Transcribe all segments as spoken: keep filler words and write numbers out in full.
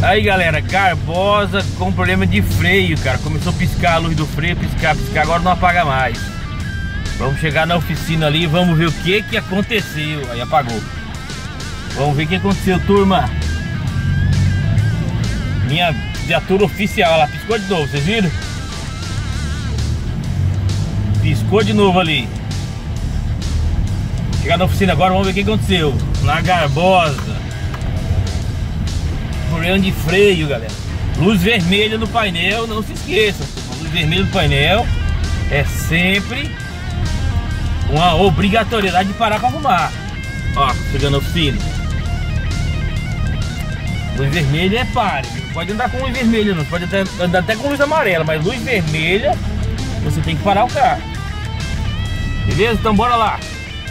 Aí galera, Garbosa com problema de freio, cara. Começou a piscar a luz do freio, piscar, piscar, agora não apaga mais. Vamos chegar na oficina ali e vamos ver o que que aconteceu. Aí apagou. Vamos ver o que aconteceu, turma. Minha viatura oficial, ela piscou de novo, vocês viram? Piscou de novo ali. Chegar na oficina agora, vamos ver o que aconteceu. Na Garbosa. Problema de freio, galera. Luz vermelha no painel, não se esqueça. Luz vermelha no painel é sempre uma obrigatoriedade de parar para arrumar. Ó, chegando na oficina. Luz vermelha é pare. Não pode andar com luz vermelha, não. Você pode até, andar até com luz amarela, mas luz vermelha você tem que parar o carro. Beleza? Então bora lá.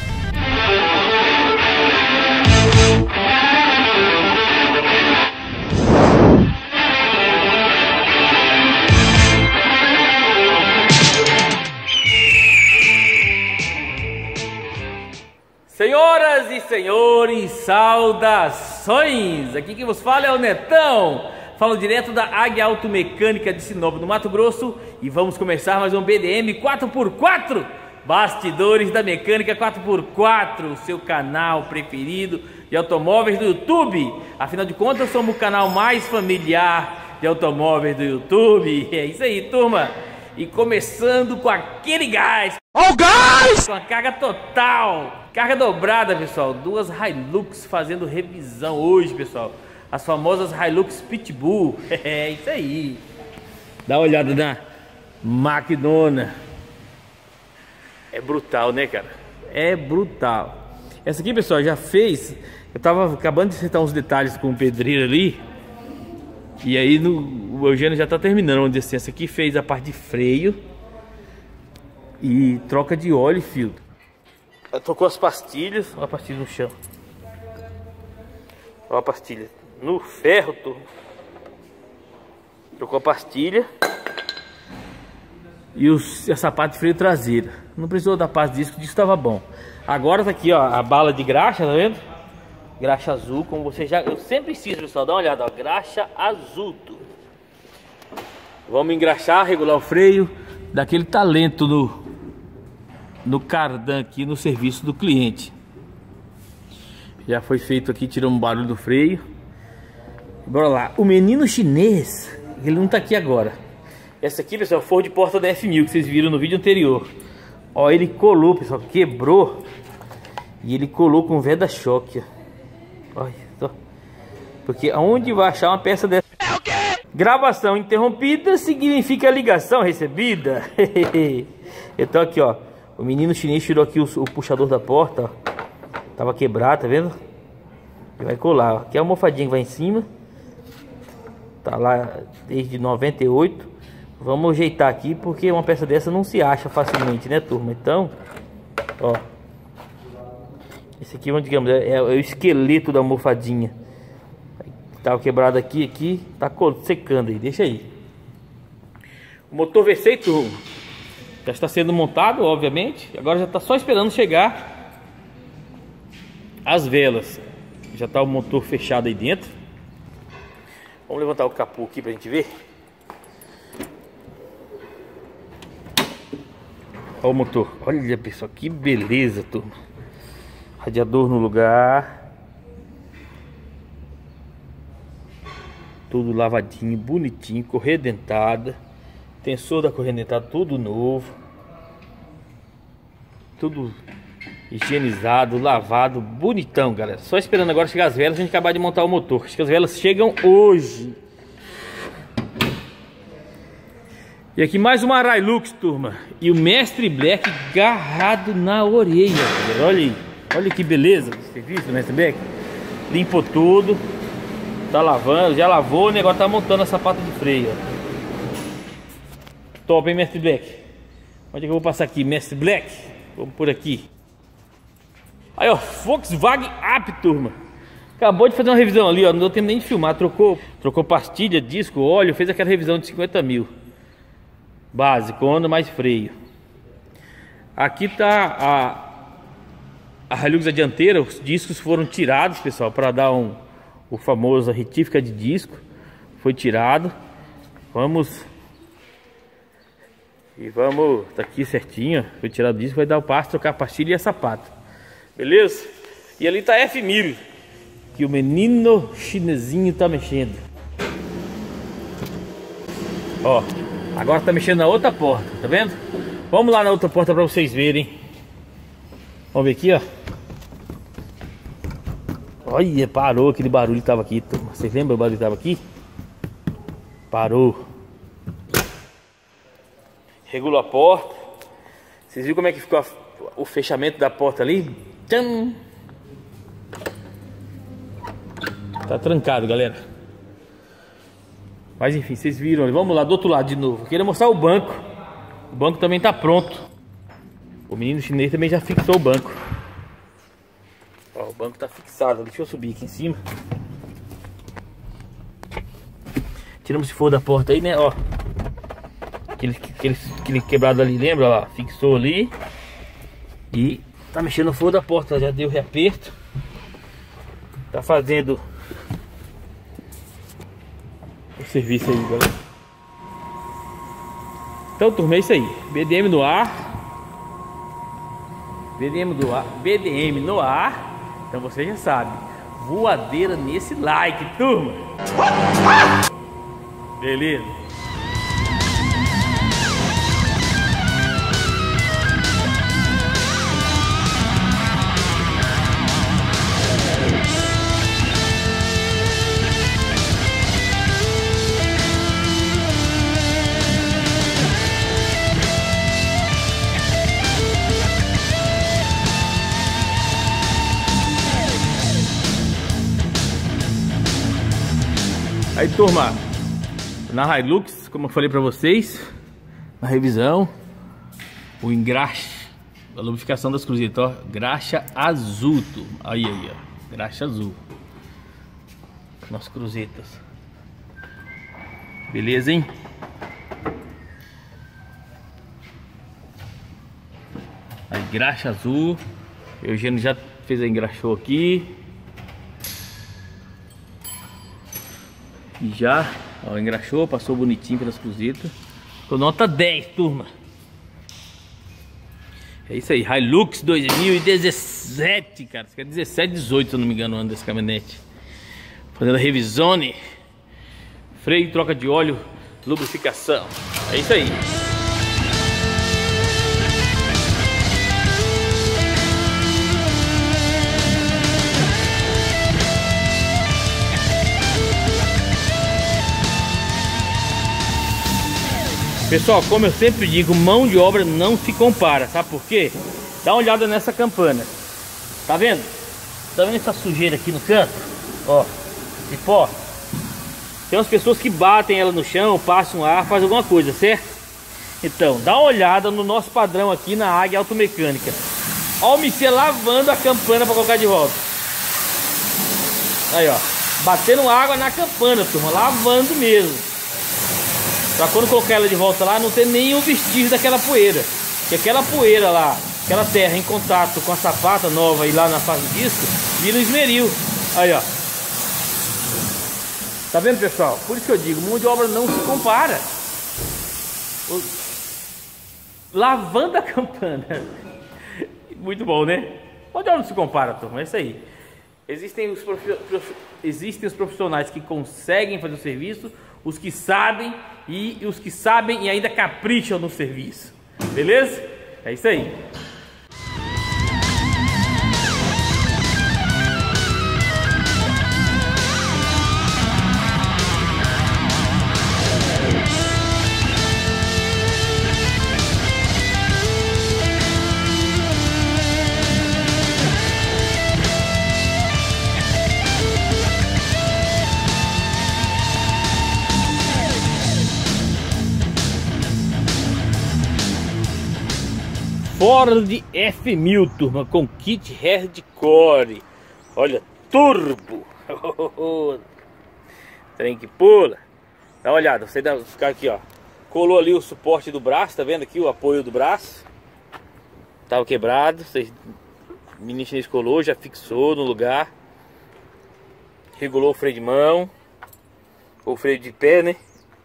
Senhoras e senhores, saudações! Aqui quem vos fala é o Netão. Falo direto da Águia Automecânica de Sinop, no Mato Grosso. E vamos começar mais um B D M quatro por quatro. Bastidores da Mecânica quatro por quatro, o seu canal preferido de automóveis do YouTube. Afinal de contas, somos o canal mais familiar de automóveis do YouTube. É isso aí, turma. E começando com aquele gás. Ó o gás! Com a carga total. Carga dobrada, pessoal. Duas Hilux fazendo revisão hoje, pessoal. As famosas Hilux Pitbull. É isso aí. Dá uma olhada na maquinona. É brutal, né, cara? É brutal. Essa aqui, pessoal, já fez. Eu tava acabando de acertar uns detalhes com o pedreiro ali. E aí no, o Eugênio já tá terminando. Vamos dizer assim, essa aqui fez a parte de freio e troca de óleo e filtro. Ela trocou as pastilhas. Olha a pastilha no chão. Olha a pastilha no ferro, turma. Trocou a pastilha e os, essa parte de freio traseiro. Não precisou da parte de disco, o disco estava bom. Agora tá aqui, ó, a bala de graxa, tá vendo? Graxa azul, como você já... Eu sempre insisto, pessoal, dá uma olhada, ó, graxa azul. Turma. Vamos engraxar, regular o freio, daquele talento no, no cardan aqui no serviço do cliente. Já foi feito aqui, tiramos um barulho do freio. Bora lá. O menino chinês, ele não tá aqui agora. Essa aqui, pessoal, é o forro de porta da F mil que vocês viram no vídeo anterior. Ó, ele colou, pessoal, quebrou. E ele colou com veda-choque. Olha só. Porque aonde vai achar uma peça dessa? É o quê? Gravação interrompida significa ligação recebida. Então aqui, ó, o menino chinês tirou aqui o, o puxador da porta, ó. Tava quebrado, tá vendo? E vai colar, ó. Aqui é a almofadinha que vai em cima. Tá lá desde noventa e oito. Vamos ajeitar aqui porque uma peça dessa não se acha facilmente, né, turma? Então, ó, esse aqui, digamos, é, é o esqueleto da almofadinha. Tava quebrado aqui, aqui, tá secando aí, deixa aí. O motor V seis, turma, já está sendo montado, obviamente. Agora já está só esperando chegar as velas. Já tá o motor fechado aí dentro. Vamos levantar o capô aqui pra gente ver. Olha o motor. Olha, pessoal, que beleza, turma. Radiador no lugar. Tudo lavadinho, bonitinho, correia dentada. Tensor da correia dentada, tudo novo. Tudo higienizado, lavado, bonitão, galera. Só esperando agora chegar as velas, a gente acabar de montar o motor. Acho que as velas chegam hoje. E aqui mais uma Hilux, turma. E o Mestre Black agarrado na orelha, galera. Olha aí. Olha que beleza. Você viu o Mestre Black? Limpou tudo. Tá lavando, já lavou, o negócio tá montando a sapata de freio, ó. Top, hein, Mestre Black? Onde é que eu vou passar aqui, Mestre Black? Vamos por aqui. Aí, ó, Volkswagen Up, turma. Acabou de fazer uma revisão ali, ó. Não deu tempo nem de filmar. Trocou, trocou pastilha, disco, óleo. Fez aquela revisão de cinquenta mil. Básico, onda mais freio. Aqui tá a, a Hilux dianteira. Os discos foram tirados, pessoal, para dar um, o famoso retífica de disco. foi tirado. Vamos... E vamos... Tá aqui certinho, ó. Foi tirado disso, vai dar o passo, trocar a pastilha e a sapato. Beleza? E ali tá F mil, que o menino chinesinho tá mexendo. Ó, agora tá mexendo na outra porta, tá vendo? Vamos lá na outra porta pra vocês verem. Vamos ver aqui, ó. Olha, parou aquele barulho que tava aqui, turma. Vocês lembram o barulho que tava aqui? Parou. Regulou a porta. Vocês viram como é que ficou a, o fechamento da porta ali? Tchan! Tá trancado, galera. Mas enfim, vocês viram. Vamos lá do outro lado de novo. Queria mostrar o banco. O banco também tá pronto. O menino chinês também já fixou o banco. Ó, o banco tá fixado. Deixa eu subir aqui em cima. Tiramos esse forro da porta aí, né? Ó. Aquele, aquele, aquele quebrado ali, lembra lá? Fixou ali. E tá mexendo no forro da porta. Já deu reaperto. Tá fazendo o serviço aí, galera. Então, turma, é isso aí. B D M no ar. B D M do ar. B D M no ar. Então você já sabe. Voadeira nesse like, turma. Beleza. Aí, turma, na Hilux, como eu falei pra vocês, na revisão, o engraxe, a lubrificação das cruzetas, ó, graxa azul, turma. Aí, aí, ó, graxa azul nas cruzetas. Beleza, hein? Aí, graxa azul. O Eugênio já fez a engraxou aqui. E já, ó, engraxou, passou bonitinho pelas cruzetas. Ficou nota dez, turma. É isso aí, Hilux dois mil e dezessete, cara. Isso aqui é dezessete, dezoito, se eu não me engano, o ano dessa caminhonete. Fazendo a revisone. Freio, troca de óleo, lubrificação. É isso aí. Pessoal, como eu sempre digo, mão de obra não se compara, sabe por quê? Dá uma olhada nessa campana. Tá vendo? Tá vendo essa sujeira aqui no canto? Ó, de pó. Tem umas pessoas que batem ela no chão, passam ar, fazem alguma coisa, certo? Então, dá uma olhada no nosso padrão aqui na Águia Automecânica. Ó o Michel lavando a campana para colocar de volta. Aí, ó. Batendo água na campana, turma. Lavando mesmo. Pra quando colocar ela de volta lá, não ter nenhum vestígio daquela poeira. Que aquela poeira lá, aquela terra em contato com a sapata nova e lá na fase do disco, vira um esmeril. Aí, ó. Tá vendo, pessoal? Por isso que eu digo, mão de obra não se compara. O... Lavando a campana. Muito bom, né? Mão de obra não se compara, turma. É isso aí. Existem os, profi... Existem os profissionais que conseguem fazer o serviço, os que sabem e os que sabem e ainda capricham no serviço. Beleza? É isso aí. Ford F mil, turma, com kit hardcore. Olha, turbo. Trem que pula. Dá uma olhada, você dá ficar aqui, ó. Colou ali o suporte do braço, tá vendo aqui o apoio do braço? Tava quebrado, vocês... o menino chinês colou, já fixou no lugar. Regulou o freio de mão. o freio de pé, né?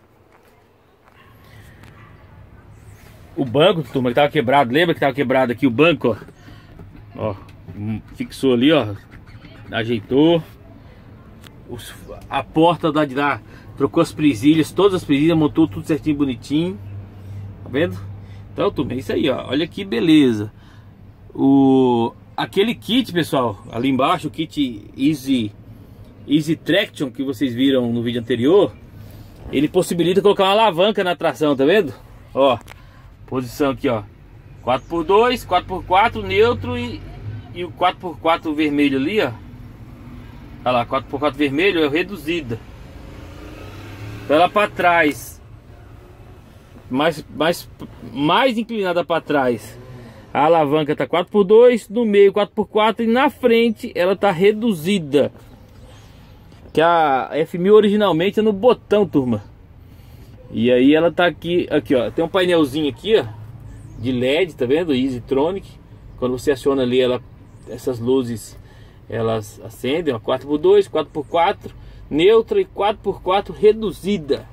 O banco, turma, que tava quebrado. Lembra que tava quebrado aqui o banco, ó? Ó, fixou ali, ó. Ajeitou. Os, a porta da de lá, trocou as presilhas, todas as presilhas, montou tudo certinho, bonitinho. Tá vendo? Então, turma, é isso aí, ó. Olha que beleza. O, aquele kit, pessoal, ali embaixo, o kit Easy, Easy Traction que vocês viram no vídeo anterior, ele possibilita colocar uma alavanca na tração, tá vendo? Ó, posição aqui, ó, quatro por dois, quatro por quatro neutro e, e o quatro por quatro vermelho ali, ó. Olha lá, quatro por quatro vermelho é reduzida. Então ela para trás, mais, mais, mais inclinada para trás, a alavanca tá quatro por dois, no meio quatro por quatro e na frente ela tá reduzida. Que a F mil originalmente é no botão, turma. E aí ela tá aqui, aqui ó, tem um painelzinho aqui, ó, de L E D, tá vendo? EasyTronic. Quando você aciona ali, ela, essas luzes, elas acendem, ó, quatro por dois, quatro por quatro, neutra e quatro por quatro reduzida.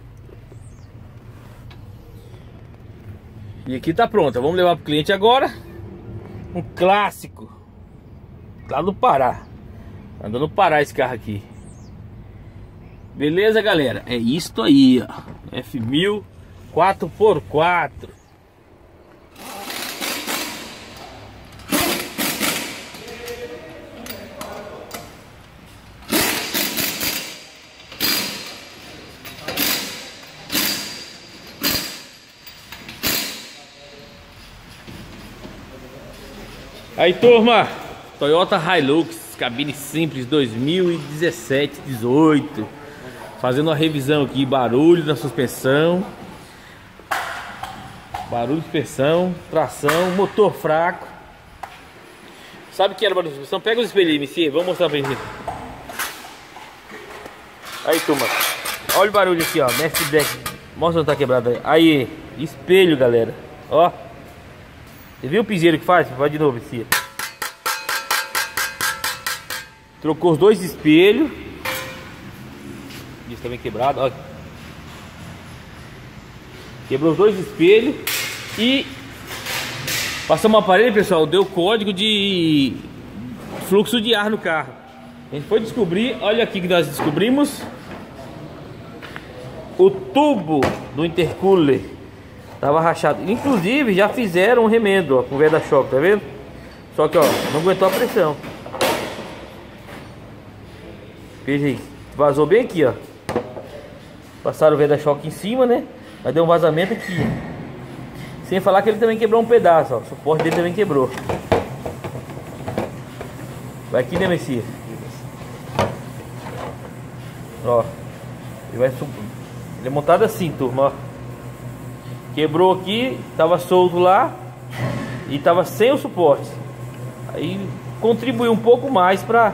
E aqui tá pronta, vamos levar pro cliente agora. Um clássico lá do Pará. Andando no Pará esse carro aqui. Beleza, galera? É isto aí, ó. F mil quatro por quatro. Aí, turma, Toyota Hilux, cabine simples dois mil e dezessete, dezoito. Fazendo uma revisão aqui, barulho na suspensão. Barulho de suspensão, tração, motor fraco. Sabe o que era barulho de suspensão? Pega os espelhos, Messias, vamos mostrar pra gente. Aí, turma, olha o barulho aqui, ó, mestre deck. Mostra onde tá quebrado aí. Aí, espelho, galera, ó. Você viu o piseiro que faz? Vai de novo, Messias. Trocou os dois espelhos. Isso também quebrado, ó. Quebrou os dois espelhos. E passamos um aparelho, pessoal, deu código de fluxo de ar no carro. A gente foi descobrir, olha aqui que nós descobrimos. O tubo do intercooler tava rachado. Inclusive já fizeram um remendo, ó, com guarda-choque, tá vendo? Só que, ó, não aguentou a pressão. Veja aí, vazou bem aqui, ó. Passaram o guarda-choque em cima, né? Mas deu um vazamento aqui. Sem falar que ele também quebrou um pedaço, ó. O suporte dele também quebrou. Vai aqui, né, Messias? Ó. Ele vai sub... Ele é montado assim, turma, ó. Quebrou aqui, tava solto lá e tava sem o suporte. Aí contribuiu um pouco mais para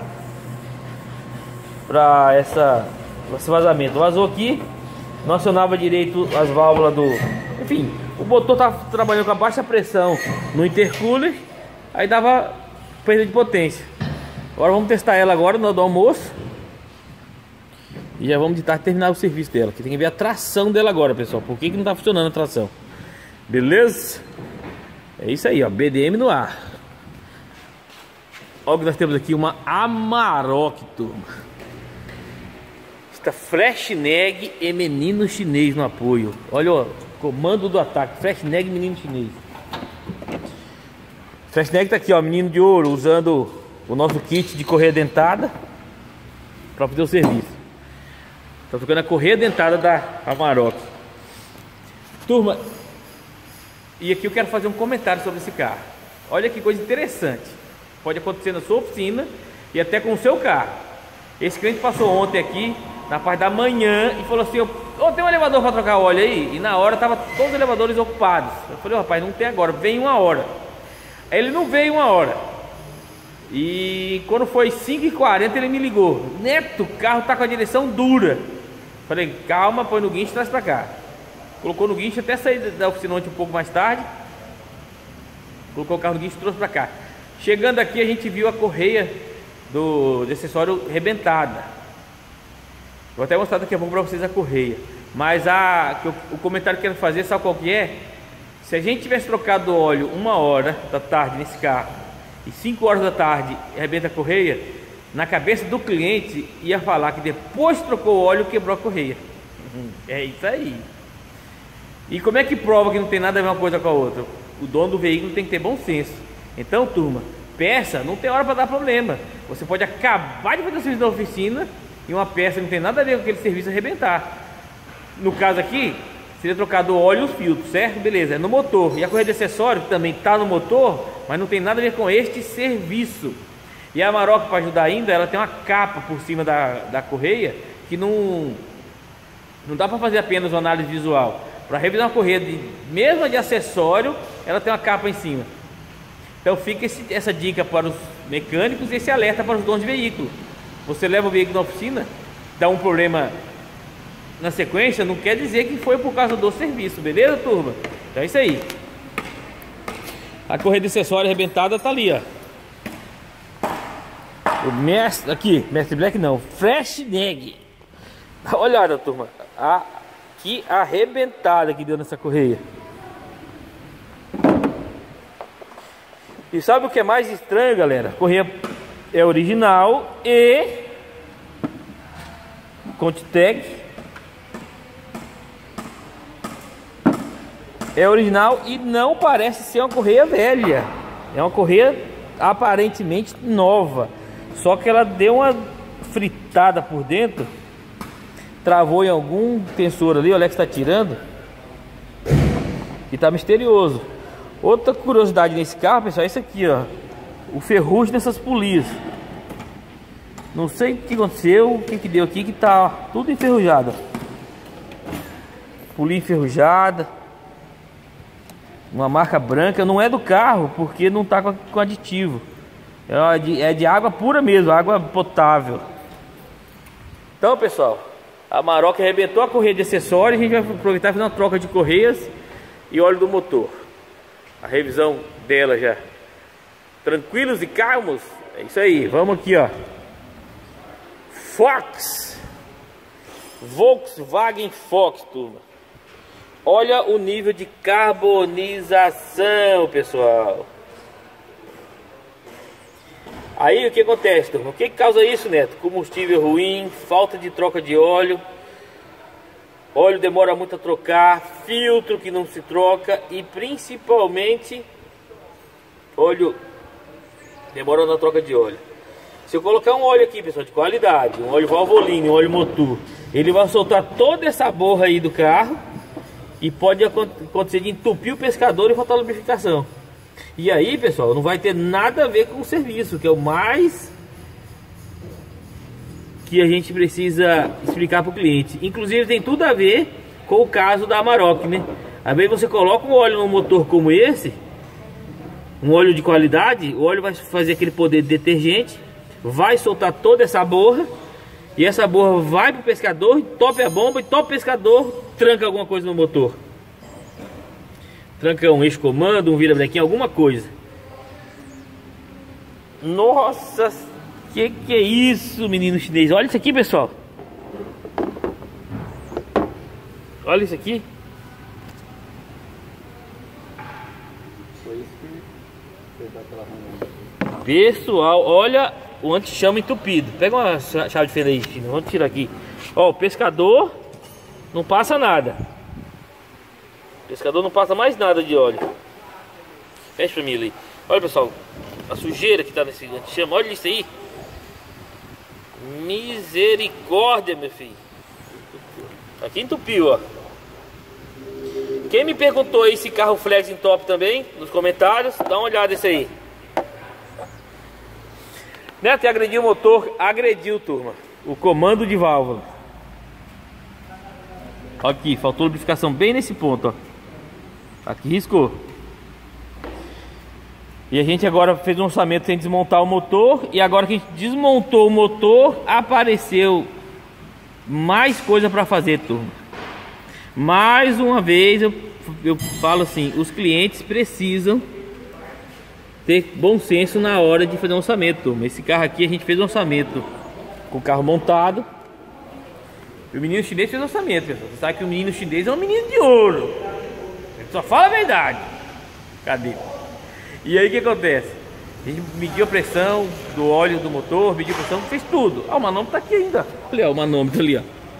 para essa esse vazamento. Vazou aqui, não acionava direito as válvulas do, enfim, o motor tava trabalhando com a baixa pressão no intercooler, aí dava perda de potência. Agora vamos testar ela agora no do almoço. E já vamos de tarde terminar o serviço dela, que tem que ver a tração dela agora, pessoal. Por que que não tá funcionando a tração? Beleza? É isso aí, ó, B D M no ar. Olha que nós temos aqui uma Amarok, turma. Está Freshnag e menino chinês no apoio. Olha, ó, comando do ataque, Freshnag menino chinês. Freshnag tá aqui, ó, menino de ouro, usando o nosso kit de correia dentada para fazer o serviço. Tá tocando a correia dentada da Amarok. Turma, e aqui eu quero fazer um comentário sobre esse carro. Olha que coisa interessante. Pode acontecer na sua oficina e até com o seu carro. Esse cliente passou ontem aqui, na parte da manhã, e falou assim: ô, tem um elevador para trocar óleo aí? E na hora tava todos os elevadores ocupados. Eu falei: rapaz, não tem agora, vem uma hora. Aí ele não veio uma hora. E quando foi cinco e quarenta ele me ligou: Neto, o carro tá com a direção dura. Falei: calma, põe no guincho e traz pra cá. Colocou no guincho, até sair da oficina ontem um pouco mais tarde. Colocou o carro no guincho e trouxe pra cá. Chegando aqui a gente viu a correia do, do acessório rebentada. Vou até mostrar daqui a pouco para vocês a correia. Mas a, que eu, o comentário que eu quero fazer, sabe qual que é? Se a gente tivesse trocado o óleo uma hora da tarde nesse carro e cinco horas da tarde arrebenta a correia, na cabeça do cliente ia falar que depois trocou o óleo quebrou a correia. É isso aí. E como é que prova que não tem nada a ver uma coisa com a outra? O dono do veículo tem que ter bom senso. Então, turma, peça não tem hora para dar problema. Você pode acabar de fazer o serviço da oficina e uma peça que não tem nada a ver com aquele serviço arrebentar. No caso aqui, seria trocado o óleo e os filtros, certo? Beleza, é no motor. E a correia de acessório também está no motor, mas não tem nada a ver com este serviço. E a Amarok, para ajudar ainda, ela tem uma capa por cima da, da correia que não, não dá para fazer apenas uma análise visual. Para revisar uma correia, de, mesmo de acessório, ela tem uma capa em cima. Então fica esse, essa dica para os mecânicos e esse alerta para os donos de veículo. Você leva o veículo na oficina, dá um problema na sequência, não quer dizer que foi por causa do serviço, beleza, turma? Então é isso aí. A correia de acessório arrebentada tá ali, ó. O mestre, aqui, Mestre Black não, Fresh Neg. Dá uma olhada, turma. A, que arrebentada que deu nessa correia. E sabe o que é mais estranho, galera? A correia é original e Contitec é original e não parece ser uma correia velha. É uma correia aparentemente nova. Só que ela deu uma fritada por dentro. Travou em algum tensor ali. O Alex está tirando. E tá misterioso. Outra curiosidade nesse carro, pessoal, é isso aqui, ó. O ferrugem dessas polias. Não sei o que aconteceu, o que que deu aqui, que tá tudo enferrujado. Polia enferrujada. Uma marca branca, não é do carro, porque não tá com, com aditivo. É de, é de água pura mesmo, água potável. Então, pessoal, a Amarok arrebentou a correia de acessórios. A gente vai aproveitar e fazer uma troca de correias e óleo do motor. A revisão dela já. Tranquilos e calmos? É isso aí, vamos aqui, ó. Fox, Volkswagen Fox, turma. Olha o nível de carbonização, pessoal. Aí o que acontece, turma? O que causa isso, Neto? Combustível ruim, falta de troca de óleo, óleo demora muito a trocar, filtro que não se troca e principalmente óleo demorando na troca de óleo. Se eu colocar um óleo aqui, pessoal, de qualidade, um óleo Valvoline, um óleo motor, ele vai soltar toda essa borra aí do carro e pode acontecer de entupir o pescador e faltar lubrificação. E aí, pessoal, não vai ter nada a ver com o serviço, que é o mais que a gente precisa explicar para o cliente. Inclusive tem tudo a ver com o caso da Amarok, né? Às vezes você coloca um óleo num motor como esse, um óleo de qualidade, o óleo vai fazer aquele poder de detergente, vai soltar toda essa borra, e essa borra vai pro pescador, tope a bomba, e tope o pescador, tranca alguma coisa no motor. Tranca um eixo comando, um vira-brequim, alguma coisa. Nossa, que que é isso, menino chinês? Olha isso aqui, pessoal. Olha isso aqui. Pessoal, olha o anti-chama entupido. Pega uma chave de fenda aí, China. Vamos tirar aqui. Ó, o pescador não passa nada. O pescador não passa mais nada de óleo. Fecha pra mim ali. Olha, pessoal, a sujeira que tá nesse anti-chama. Olha isso aí. Misericórdia, meu filho. Aqui entupiu, ó. Quem me perguntou aí se carro flex em top também, nos comentários, dá uma olhada nisso aí. Neto, agrediu o motor, agrediu, turma. O comando de válvula. Aqui, faltou lubrificação bem nesse ponto, ó. Aqui riscou. E a gente agora fez um orçamento sem desmontar o motor. E agora que a gente desmontou o motor, apareceu mais coisa para fazer, turma. Mais uma vez eu, eu falo assim, os clientes precisam ter bom senso na hora de fazer um orçamento, turma. Esse carro aqui a gente fez um orçamento com o carro montado. O menino chinês fez orçamento, pessoal. Você sabe que o menino chinês é um menino de ouro. Ele só fala a verdade. Cadê? E aí o que acontece? A gente mediu a pressão do óleo do motor, mediu a pressão, fez tudo. Ah, o manômetro tá aqui ainda. Olha o manômetro ali, ó.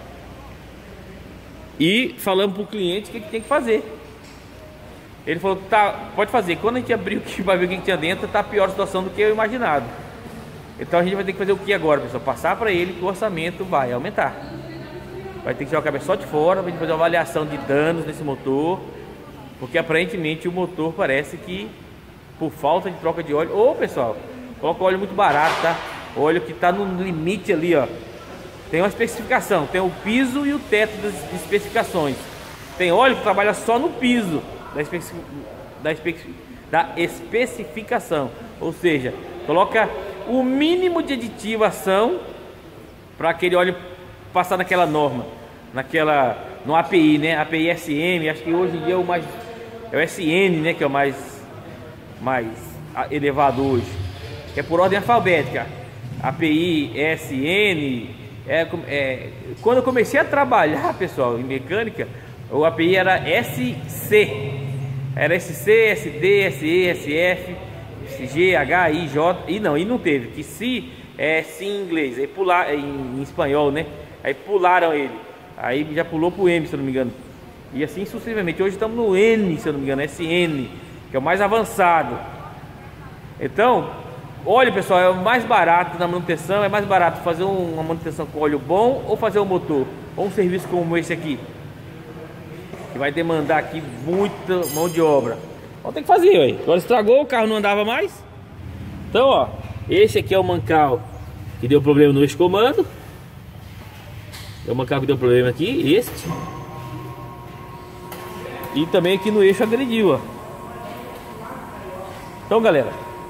E falamos pro cliente o que, que tem que fazer. Ele falou, tá, pode fazer. Quando a gente abrir o que vai ver o que tinha dentro, tá a pior situação do que eu imaginado. Então a gente vai ter que fazer o que agora, pessoal? Passar para ele que o orçamento vai aumentar. Vai ter que tirar o cabeçote fora, vai fazer uma avaliação de danos nesse motor. Porque aparentemente o motor parece que, por falta de troca de óleo... Ô, pessoal, coloca óleo muito barato, tá? Óleo que tá no limite ali, ó. Tem uma especificação, tem o piso e o teto das especificações. Tem óleo que trabalha só no piso da, especi... da, especi... da especificação. Ou seja, coloca o mínimo de aditivação para aquele óleo passar naquela norma, naquela, no A P I, né? A P I S M, acho que hoje em dia é o mais, é o S N, né? Que é o mais, mais elevado hoje, que é por ordem alfabética. A P I S N, é, é, quando eu comecei a trabalhar, pessoal, em mecânica, o A P I era S C, era S C, S D, S E, S F, S G, H, I, J, e não, e não teve, que se é sim em inglês, aí pular em, em espanhol, né? Aí pularam ele, aí já pulou pro M, se eu não me engano, e assim sucessivamente. Hoje estamos no N, se eu não me engano, S N, que é o mais avançado. Então, óleo, pessoal, é o mais barato na manutenção. É mais barato fazer uma manutenção com óleo bom ou fazer um motor, ou um serviço como esse aqui, que vai demandar aqui muita mão de obra. Então tem que fazer, aí. Agora estragou, o carro não andava mais. Então, ó, esse aqui é o mancal que deu problema no eixo comando. É o mancal que deu problema aqui, este. E também aqui no eixo agrediu, ó. Então, galera,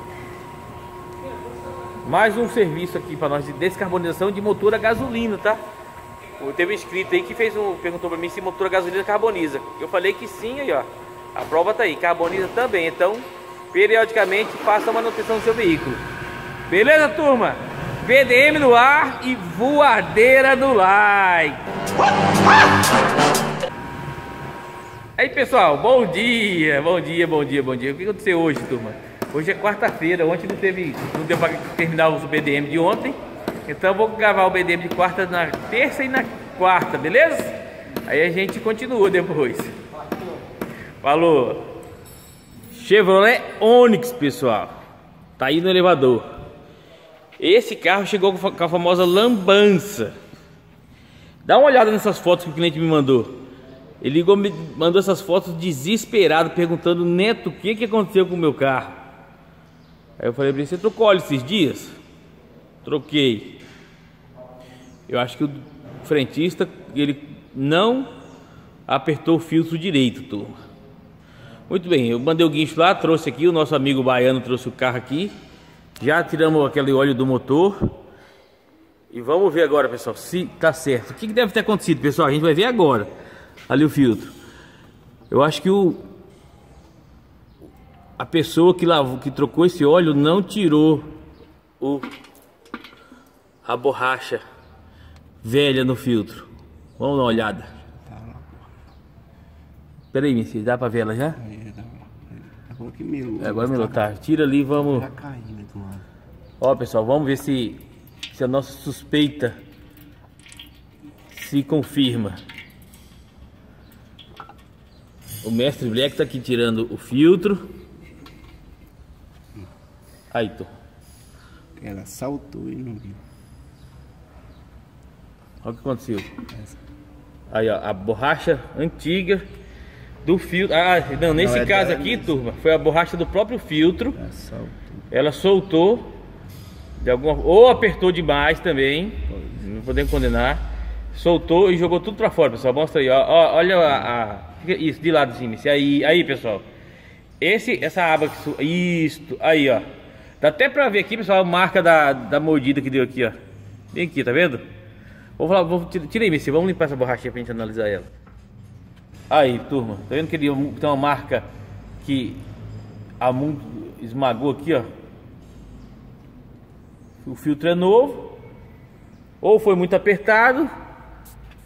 mais um serviço aqui para nós de descarbonização de motor a gasolina, tá? Teve um inscrito aí que fez um, perguntou para mim se motor a gasolina carboniza. Eu falei que sim, aí ó, a prova tá aí, carboniza também. Então, periodicamente faça a manutenção do seu veículo. Beleza, turma? B D M no ar e voadeira no like. Aí, pessoal, bom dia, bom dia, bom dia, bom dia. O que aconteceu hoje, turma? Hoje é quarta-feira, ontem não teve, não deu para terminar os B D M de ontem. Então eu vou gravar o B D M de quarta na terça e na quarta, beleza? Aí a gente continua depois. Falou. Chevrolet Onix, pessoal. Tá aí no elevador. Esse carro chegou com a famosa lambança. Dá uma olhada nessas fotos que o cliente me mandou. Ele ligou, me mandou essas fotos desesperado, perguntando: Neto, o que, que aconteceu com o meu carro? Aí eu falei pra ele: você trocou óleo esses dias? Troquei. Eu acho que o frentista, ele não apertou o filtro direito, turma. Muito bem, eu mandei o guincho lá, trouxe aqui, o nosso amigo baiano trouxe o carro aqui. Já tiramos aquele óleo do motor. E vamos ver agora, pessoal, se tá certo. O que deve ter acontecido, pessoal? A gente vai ver agora. Ali o filtro. Eu acho que o a pessoa que lavou, que trocou esse óleo, não tirou o a borracha velha no filtro. Vamos dar uma olhada. Pera aí, Messias, dá pra ver ela já? Agora que melou. É, agora melou, tá. Tira ali, vamos. Já caindo, mano. Ó, pessoal, vamos ver se se a nossa suspeita se confirma. O mestre Black tá aqui tirando o filtro. Aí, tô. Ela saltou e não viu. Olha o que aconteceu. Aí, ó, a borracha antiga do filtro. Ah, não, nesse não, é caso aqui, mesmo, turma, foi a borracha do próprio filtro. Ela soltou. Ela soltou de alguma, ou apertou demais também. Não podemos condenar. Soltou e jogou tudo pra fora, pessoal. Mostra aí, ó. Ó, olha a, a isso, de lado assim, aí, aí, pessoal. Esse, essa aba que isto, aí, ó. Dá até pra ver aqui, pessoal, a marca da, da mordida que deu aqui, ó. Vem aqui, tá vendo? Vou falar, vou, tirei, Messi, vamos limpar essa borrachinha pra gente analisar ela. Aí, turma, tá vendo que ele tem uma marca que a mundo esmagou aqui, ó. O filtro é novo, ou foi muito apertado,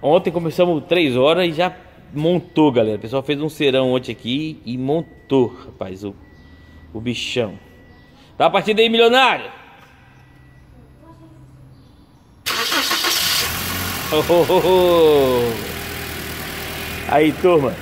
Ontem começamos três horas e já montou, galera. O pessoal fez um serão ontem aqui e montou, rapaz, o, o bichão. Tá a partida aí, milionário. Oh, oh, oh, oh. Aí, turma.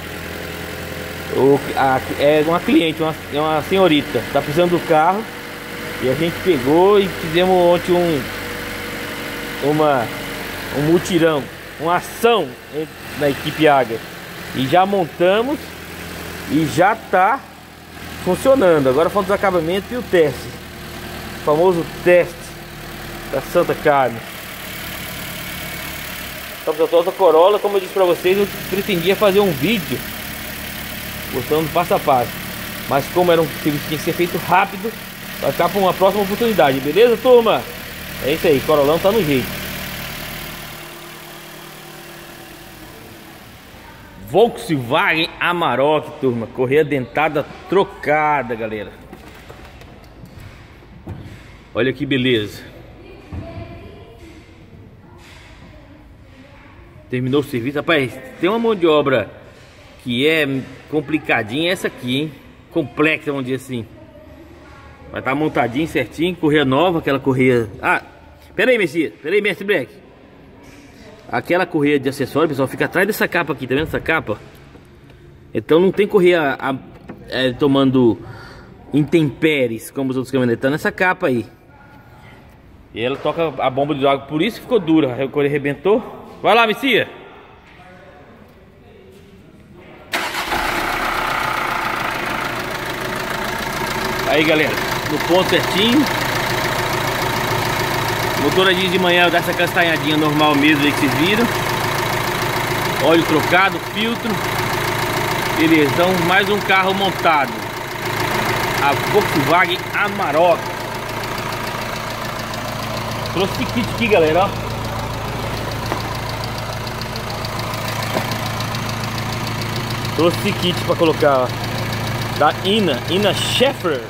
O, a, é uma cliente, uma, é uma senhorita, tá precisando do carro. E a gente pegou e fizemos ontem um Uma um mutirão, uma ação na equipe Águia. E já montamos e já tá funcionando. Agora falta os acabamentos e o teste, o famoso teste da Santa Carmen. Então, Toyota Corolla, como eu disse pra vocês, eu pretendia fazer um vídeo mostrando passo a passo, mas como era um serviço que tinha que ser feito rápido, vai ficar para uma próxima oportunidade, beleza, turma? É isso aí, Corolão tá no jeito. Volkswagen Amarok, turma, correia dentada trocada, galera. Olha que beleza. Terminou o serviço, rapaz. Tem uma mão de obra que é complicadinha, essa aqui, hein? Complexa, vamos dizer assim. Vai estar montadinho, certinho, correia nova, aquela correia... Ah, pera aí, Messias, pera aí, Mestre Black. Aquela correia de acessório, pessoal, fica atrás dessa capa aqui, tá vendo essa capa? Então não tem correia a, é, tomando intempéries, como os outros caminhoneiros, tá nessa capa aí. E ela toca a bomba de água, por isso ficou dura, a correia arrebentou. Vai lá, Messias. Aí, galera, no ponto certinho. Motor de manhã eu dar essa castanhadinha normal mesmo aí que vocês viram. Óleo trocado, filtro. Beleza, então mais um carro montado. A Volkswagen Amarok. Trouxe esse kit aqui, galera, ó. Trouxe esse kit pra colocar, ó, da Ina, Ina Scheffer.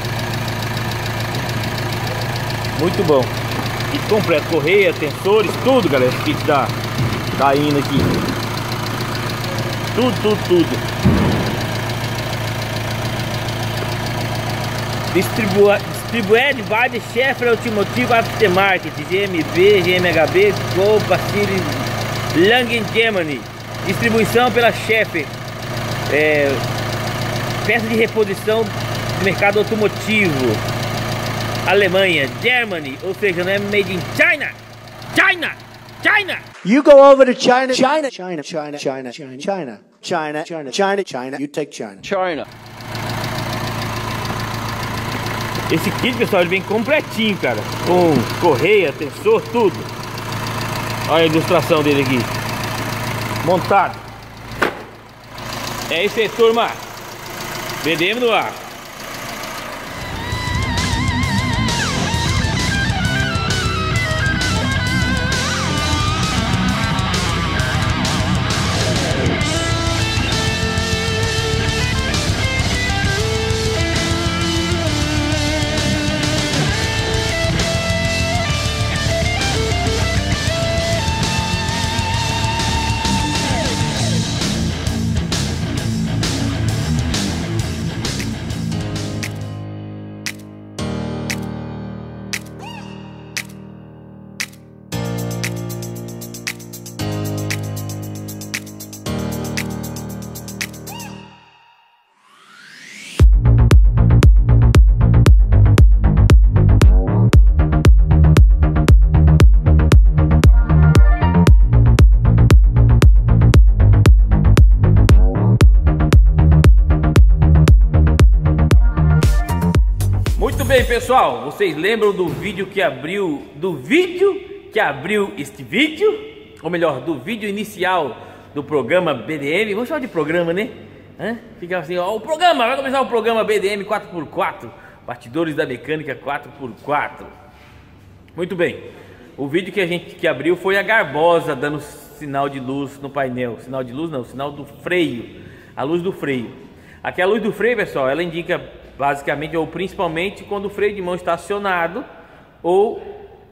Muito bom. Kit completo, correia, tensores, tudo, galera. Esse kit da, da Ina aqui. Tudo, tudo, tudo. Distribua, distribuído by the Scheffer Automotive Aftermarket, G M B, G M H B, Go, Bastille, Langen, Germany. Distribuição pela Scheffer. É, peça de reposição do mercado automotivo. Alemanha, Germany, ou seja, não é made in China. China, China. You go over to China, China, China, China, China, China, China, China, China, China, China. You take China. China. Esse kit, pessoal, ele vem completinho, cara, com correia, tensor, tudo. Olha a ilustração dele aqui, montado. É isso aí, turma. B D M no ar. Bem, pessoal, vocês lembram do vídeo que abriu do vídeo que abriu este vídeo, ou melhor, do vídeo inicial do programa B D M? Vamos chamar de programa, né? Hã? Fica assim, ó, o programa, vai começar o programa B D M quatro por quatro, Bastidores da Mecânica quatro por quatro. Muito bem. O vídeo que a gente que abriu foi a Garbosa dando sinal de luz no painel. Sinal de luz não, sinal do freio. A luz do freio. Aqui a luz do freio, pessoal, ela indica basicamente ou principalmente quando o freio de mão está acionado ou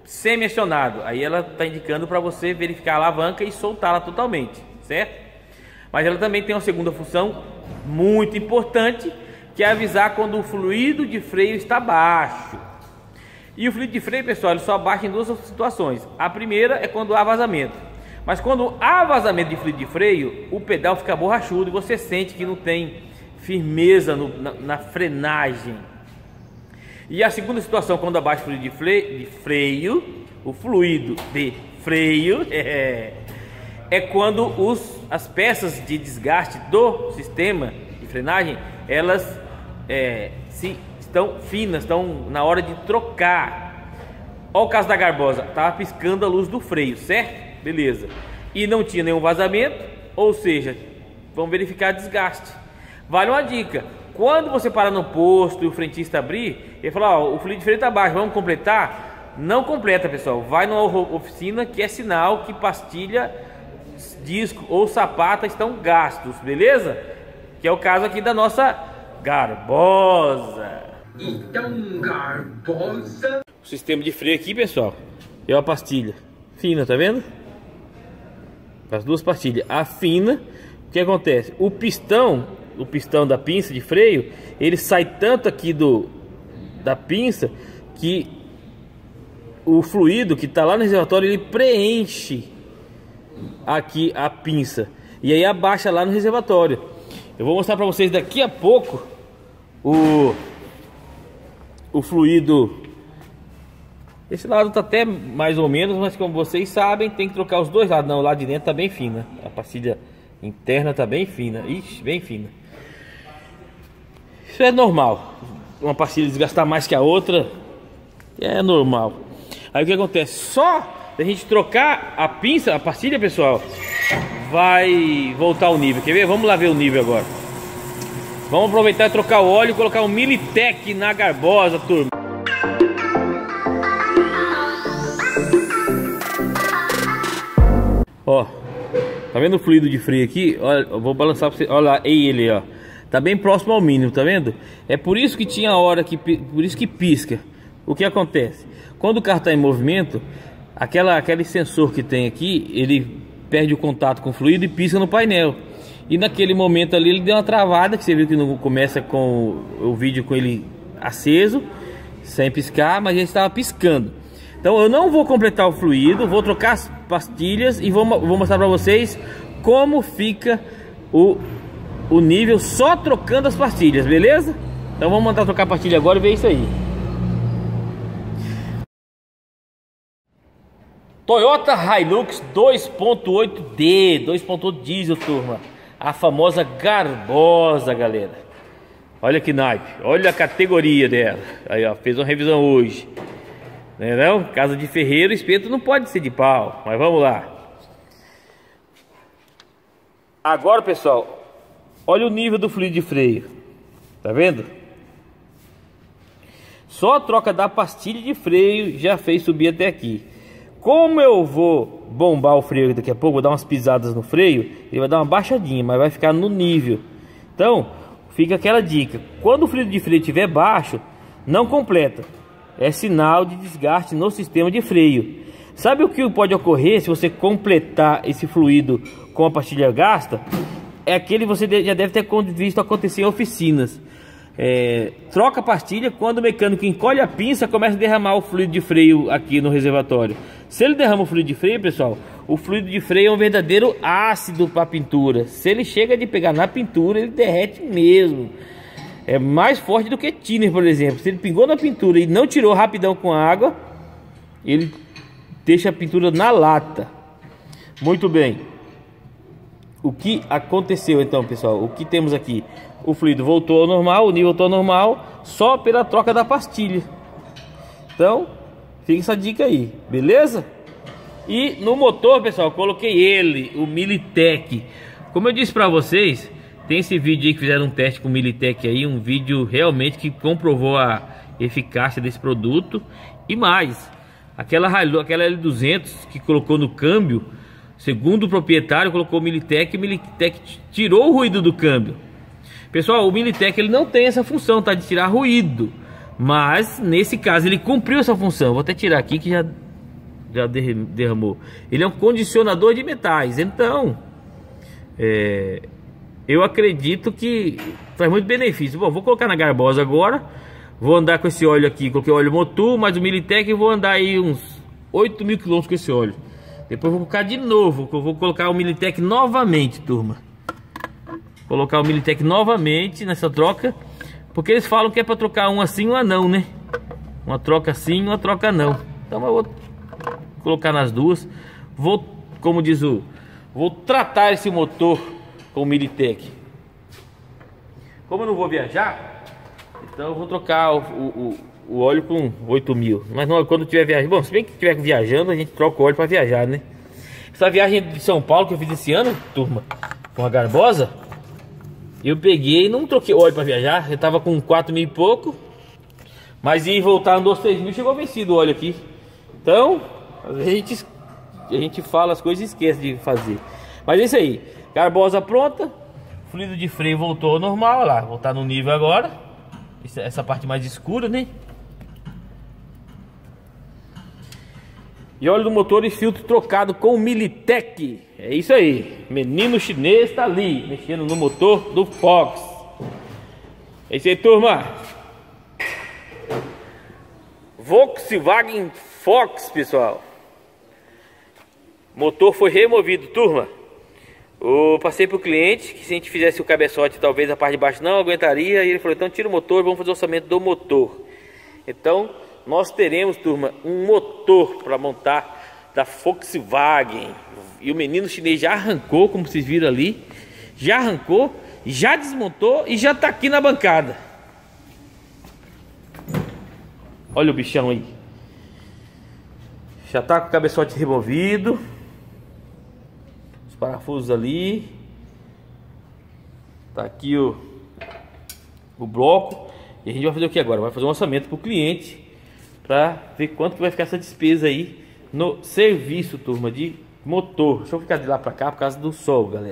semi-acionado. Aí ela está indicando para você verificar a alavanca e soltá-la totalmente, certo? Mas ela também tem uma segunda função muito importante, que é avisar quando o fluido de freio está baixo. E o fluido de freio, pessoal, ele só baixa em duas situações. A primeira é quando há vazamento. Mas quando há vazamento de fluido de freio, o pedal fica borrachudo e você sente que não tem firmeza no, na, na frenagem. E a segunda situação, quando abaixa o fluido de freio, de freio o fluido de freio é, é quando os, as peças de desgaste do sistema de frenagem, elas é, se, estão finas, estão na hora de trocar. Olha o caso da Garbosa, estava piscando a luz do freio, certo? Beleza. E não tinha nenhum vazamento, ou seja, vamos verificar desgaste. Vale uma dica: quando você parar no posto e o frentista abrir, ele fala, ó, o fluido de freio está baixo, vamos completar? Não completa, pessoal. Vai numa oficina, que é sinal que pastilha, disco ou sapata estão gastos, beleza? Que é o caso aqui da nossa Garbosa. Então, Garbosa. O sistema de freio aqui, pessoal, é uma pastilha fina, tá vendo? As duas pastilhas. A fina, o que acontece? O pistão, o pistão da pinça de freio, ele sai tanto aqui do da pinça que o fluido que está lá no reservatório, ele preenche aqui a pinça e aí abaixa lá no reservatório. Eu vou mostrar para vocês daqui a pouco o o fluido. Esse lado tá até mais ou menos, mas como vocês sabem, tem que trocar os dois lados. Não, o lado de dentro tá bem fina. A pastilha interna tá bem fina. Ixi, bem fina. Isso é normal. Uma pastilha desgastar mais que a outra é normal. Aí o que acontece? Só da gente trocar a pinça, a pastilha, pessoal, vai voltar o nível. Quer ver? Vamos lá ver o nível agora. Vamos aproveitar e trocar o óleo e colocar um Militec na Garbosa, turma. Ó, tá vendo o fluido de freio aqui? Olha, eu vou balançar pra você. Olha lá, ei, ele, ó, tá bem próximo ao mínimo, tá vendo? É por isso que tinha hora que, por isso que pisca. O que acontece? Quando o carro tá em movimento, aquela, aquele sensor que tem aqui, ele perde o contato com o fluido e pisca no painel. E naquele momento ali ele deu uma travada, que você viu que não começa com o vídeo com ele aceso, sem piscar, mas ele estava piscando. Então eu não vou completar o fluido, vou trocar as pastilhas e vou, vou mostrar para vocês como fica o, o nível só trocando as pastilhas, beleza? Então vamos mandar trocar a pastilha agora e ver isso aí. Toyota Hilux dois ponto oito D, dois ponto oito diesel, turma. A famosa Garbosa, galera. Olha que naipe, olha a categoria dela. Aí, ó, fez uma revisão hoje. Não, não? Casa de ferreiro, espeto não pode ser de pau. Mas vamos lá. Agora, pessoal, olha o nível do fluido de freio. Tá vendo? Só a troca da pastilha de freio já fez subir até aqui. Como eu vou bombar o freio daqui a pouco, vou dar umas pisadas no freio, ele vai dar uma baixadinha, mas vai ficar no nível. Então, fica aquela dica: quando o fluido de freio estiver baixo, não completa. É sinal de desgaste no sistema de freio. Sabe o que pode ocorrer se você completar esse fluido com a pastilha gasta? É aquele que você já deve ter visto acontecer em oficinas. É, troca a pastilha, quando o mecânico encolhe a pinça, começa a derramar o fluido de freio aqui no reservatório. Se ele derrama o fluido de freio, pessoal, o fluido de freio é um verdadeiro ácido para a pintura. Se ele chega de pegar na pintura, ele derrete mesmo. É mais forte do que thinner, por exemplo. Se ele pingou na pintura e não tirou rapidão com a água, ele deixa a pintura na lata. Muito bem. O que aconteceu então, pessoal? O que temos aqui? O fluido voltou ao normal, o nível voltou ao normal, só pela troca da pastilha. Então, fica essa dica aí, beleza? E no motor, pessoal, coloquei ele, o Militec. Como eu disse para vocês, tem esse vídeo aí que fizeram um teste com o Militec aí, um vídeo realmente que comprovou a eficácia desse produto. E mais, aquela, aquela L duzentos que colocou no câmbio, segundo o proprietário, colocou o Militec, o Militec tirou o ruído do câmbio. Pessoal, o Militec ele não tem essa função, tá, de tirar ruído, mas nesse caso ele cumpriu essa função. Vou até tirar aqui que já já derramou. Ele é um condicionador de metais. Então, é, eu acredito que faz muito benefício. Bom, vou colocar na garbosa agora. Vou andar com esse óleo aqui. Coloquei óleo Motul, mais o Militec, e vou andar aí uns oito mil quilômetros com esse óleo. Depois vou colocar de novo. Eu vou colocar o Militec novamente, turma. Colocar o Militec novamente nessa troca, porque eles falam que é para trocar um assim, um não, né? Uma troca sim, uma troca não. Então eu vou colocar nas duas. Vou, como diz o, vou tratar esse motor com o Militec. Como eu não vou viajar, então eu vou trocar o, o, o óleo com oito mil. Mas não, quando tiver viajando, bom, se bem que estiver viajando, a gente troca o óleo para viajar, né? Essa viagem de São Paulo que eu fiz esse ano, turma, com a garbosa, eu peguei e não troquei óleo para viajar. Eu tava com quatro mil e pouco, mas ia voltar andou seis mil, chegou vencido o óleo aqui. Então, a gente, a gente fala as coisas e esquece de fazer. Mas é isso aí, garbosa pronta, fluido de freio voltou ao normal, olha lá, voltar no nível agora. Essa, essa parte mais escura, né? E óleo do motor e filtro trocado com o Militec. É isso aí, menino chinês tá ali, mexendo no motor do Fox. É isso aí, turma. Volkswagen Fox, pessoal. Motor foi removido, turma. Eu passei pro cliente que se a gente fizesse o cabeçote, talvez a parte de baixo não aguentaria. E ele falou, então tira o motor, vamos fazer o orçamento do motor. Então nós teremos, turma, um motor para montar da Volkswagen. E o menino chinês já arrancou, como vocês viram ali. Já arrancou, já desmontou e já tá aqui na bancada. Olha o bichão aí. Já tá com o cabeçote removido. Os parafusos ali. Tá aqui o, o bloco. E a gente vai fazer o que agora? Vai fazer um orçamento pro cliente, para ver quanto que vai ficar essa despesa aí no serviço, turma, de motor. Deixa eu ficar de lá para cá por causa do sol, galera.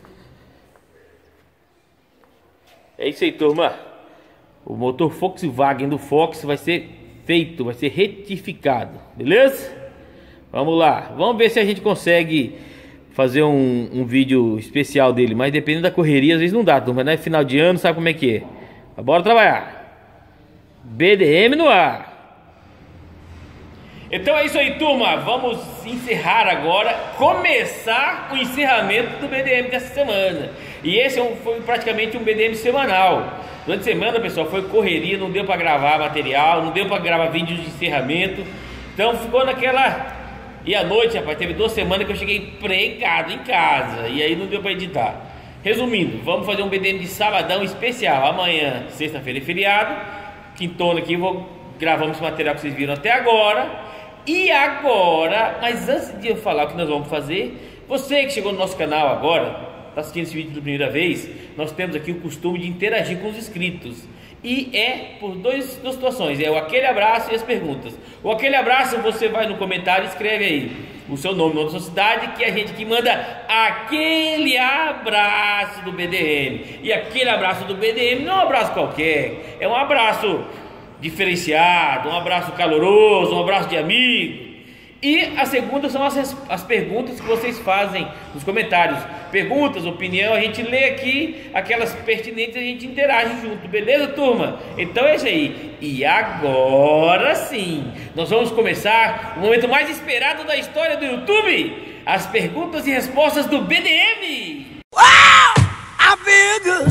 É isso aí, turma. O motor Volkswagen do Fox vai ser feito, vai ser retificado, beleza? Vamos lá, vamos ver se a gente consegue fazer um, um vídeo especial dele, mas dependendo da correria, às vezes não dá, turma, né? Final de ano, sabe como é que é? Mas bora trabalhar. B D M no ar. Então é isso aí, turma. Vamos encerrar agora, começar o encerramento do B D M dessa semana. E esse foi praticamente um B D M semanal. Durante a semana, pessoal, foi correria, não deu para gravar material, não deu para gravar vídeos de encerramento. Então ficou naquela... E à noite, rapaz, teve duas semanas que eu cheguei pregado em casa, e aí não deu para editar. Resumindo, vamos fazer um B D M de sabadão especial. Amanhã, sexta-feira é feriado. Quintona aqui, vou gravamos esse material que vocês viram até agora. E agora, mas antes de eu falar o que nós vamos fazer, você que chegou no nosso canal agora, está assistindo esse vídeo pela primeira vez, nós temos aqui o costume de interagir com os inscritos. E é por dois, duas situações, é o aquele abraço e as perguntas. O aquele abraço, você vai no comentário e escreve aí o seu nome, o nome da sua cidade, que a gente que manda aquele abraço do B D M. E aquele abraço do B D M não é um abraço qualquer, é um abraço diferenciado, um abraço caloroso, um abraço de amigo. E a segunda são as, as perguntas que vocês fazem nos comentários. Perguntas, opinião, a gente lê aqui, aquelas pertinentes, a gente interage junto, beleza, turma? Então é isso aí. E agora sim, nós vamos começar o momento mais esperado da história do YouTube: as perguntas e respostas do B D M. Uau! Amigo!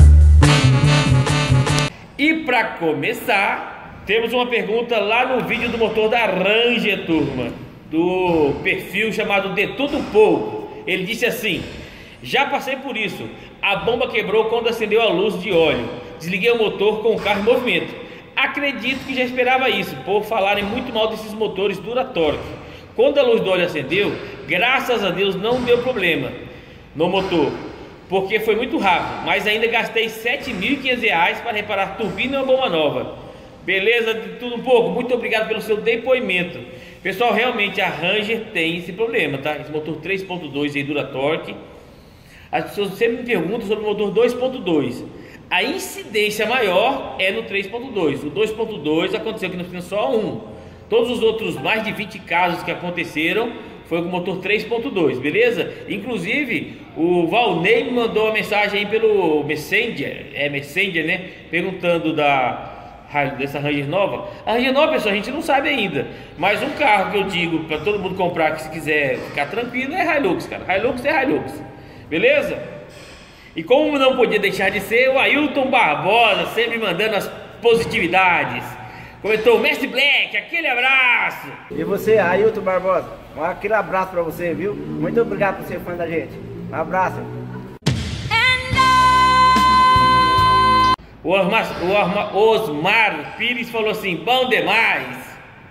E para começar, temos uma pergunta lá no vídeo do motor da Ranger, turma, do perfil chamado De Tudo Pouco. Ele disse assim: já passei por isso, a bomba quebrou quando acendeu a luz de óleo, desliguei o motor com o carro em movimento. Acredito que já esperava isso, por falarem muito mal desses motores Duratorque. Quando a luz do óleo acendeu, graças a Deus não deu problema no motor, porque foi muito rápido, mas ainda gastei sete mil e quinhentos reais para reparar turbina e uma bomba nova. Beleza, de tudo um pouco, muito obrigado pelo seu depoimento. Pessoal, realmente a Ranger tem esse problema, tá? Esse motor três ponto dois aí Duratorque. As pessoas sempre me perguntam sobre o motor dois ponto dois. A incidência maior é no três ponto dois. O dois ponto dois aconteceu que nós temos só um. Todos os outros mais de vinte casos que aconteceram foi com motor três ponto dois, beleza? Inclusive, o Valnei me mandou uma mensagem aí pelo Messenger, é Messenger, né? Perguntando da dessa Ranger nova. A Ranger nova, pessoal, a gente não sabe ainda. Mas um carro que eu digo para todo mundo comprar, que se quiser ficar tranquilo, é Hilux, cara. Hilux é Hilux, beleza? E como não podia deixar de ser, o Ailton Barbosa sempre mandando as positividades. Comentou, Mestre Black, aquele abraço. E você, Ailton Barbosa, aquele abraço pra você, viu? Muito obrigado por ser fã da gente. Um abraço. O Osmar, o Osmar, Osmar Pires falou assim, bom demais.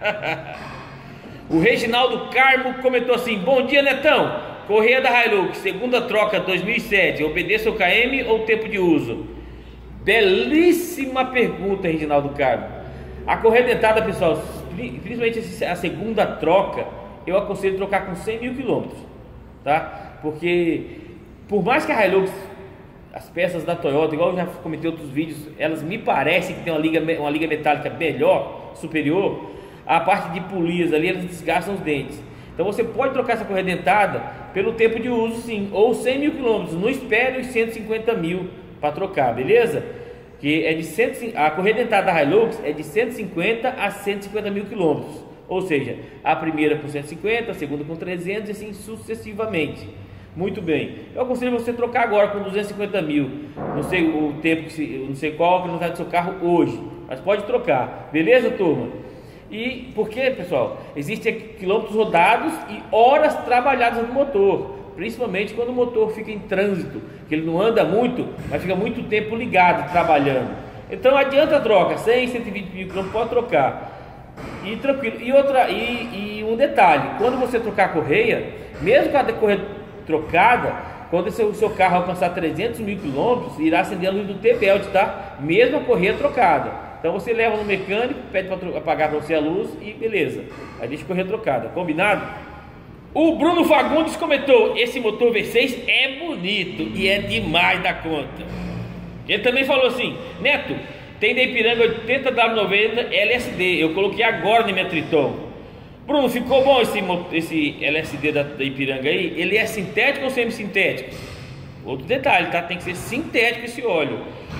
O Reginaldo Carmo comentou assim, bom dia, Netão. Correia da Hilux, segunda troca dois mil e sete, obedeça o K M ou tempo de uso? Belíssima pergunta, Reginaldo Carmo. A correia dentada, pessoal, principalmente a segunda troca, eu aconselho trocar com cem mil quilômetros, tá? Porque por mais que a Hilux, as peças da Toyota, igual eu já comentei em outros vídeos, elas me parecem que tem uma liga, uma liga metálica melhor, superior, a parte de polias ali, elas desgastam os dentes. Então você pode trocar essa correia dentada pelo tempo de uso, sim, ou cem mil quilômetros, não espere os cento e cinquenta mil para trocar, beleza? Que é de cento, a correia dentada da Hilux é de cento e cinquenta a cento e cinquenta mil quilômetros, ou seja, a primeira com cento e cinquenta, a segunda com trezentos e assim sucessivamente. Muito bem, eu aconselho você trocar agora com duzentos e cinquenta mil, não sei o tempo, que se, não sei qual a velocidade do seu carro hoje, mas pode trocar, beleza, turma? E por quê, pessoal? Existem quilômetros rodados e horas trabalhadas no motor, principalmente quando o motor fica em trânsito, que ele não anda muito, mas fica muito tempo ligado, trabalhando. Então adianta a troca, cem, cento e vinte mil quilômetros pode trocar. E tranquilo. E, outra, e, e um detalhe, quando você trocar a correia, mesmo com a correia trocada, quando o seu, seu carro alcançar trezentos mil quilômetros, irá acender a luz do T-Belt, tá? Mesmo a correia trocada. Então você leva no mecânico, pede para apagar para você a luz e beleza. Aí deixa a correia trocada, combinado? O Bruno Fagundes comentou, esse motor V seis é bonito e é demais da conta. Ele também falou assim, Neto, tem da Ipiranga oitenta W noventa L S D, eu coloquei agora na minha Triton. Bruno, ficou bom esse, esse L S D da, da Ipiranga aí? Ele é sintético ou semi-sintético? Outro detalhe, tá? Tem que ser sintético esse óleo.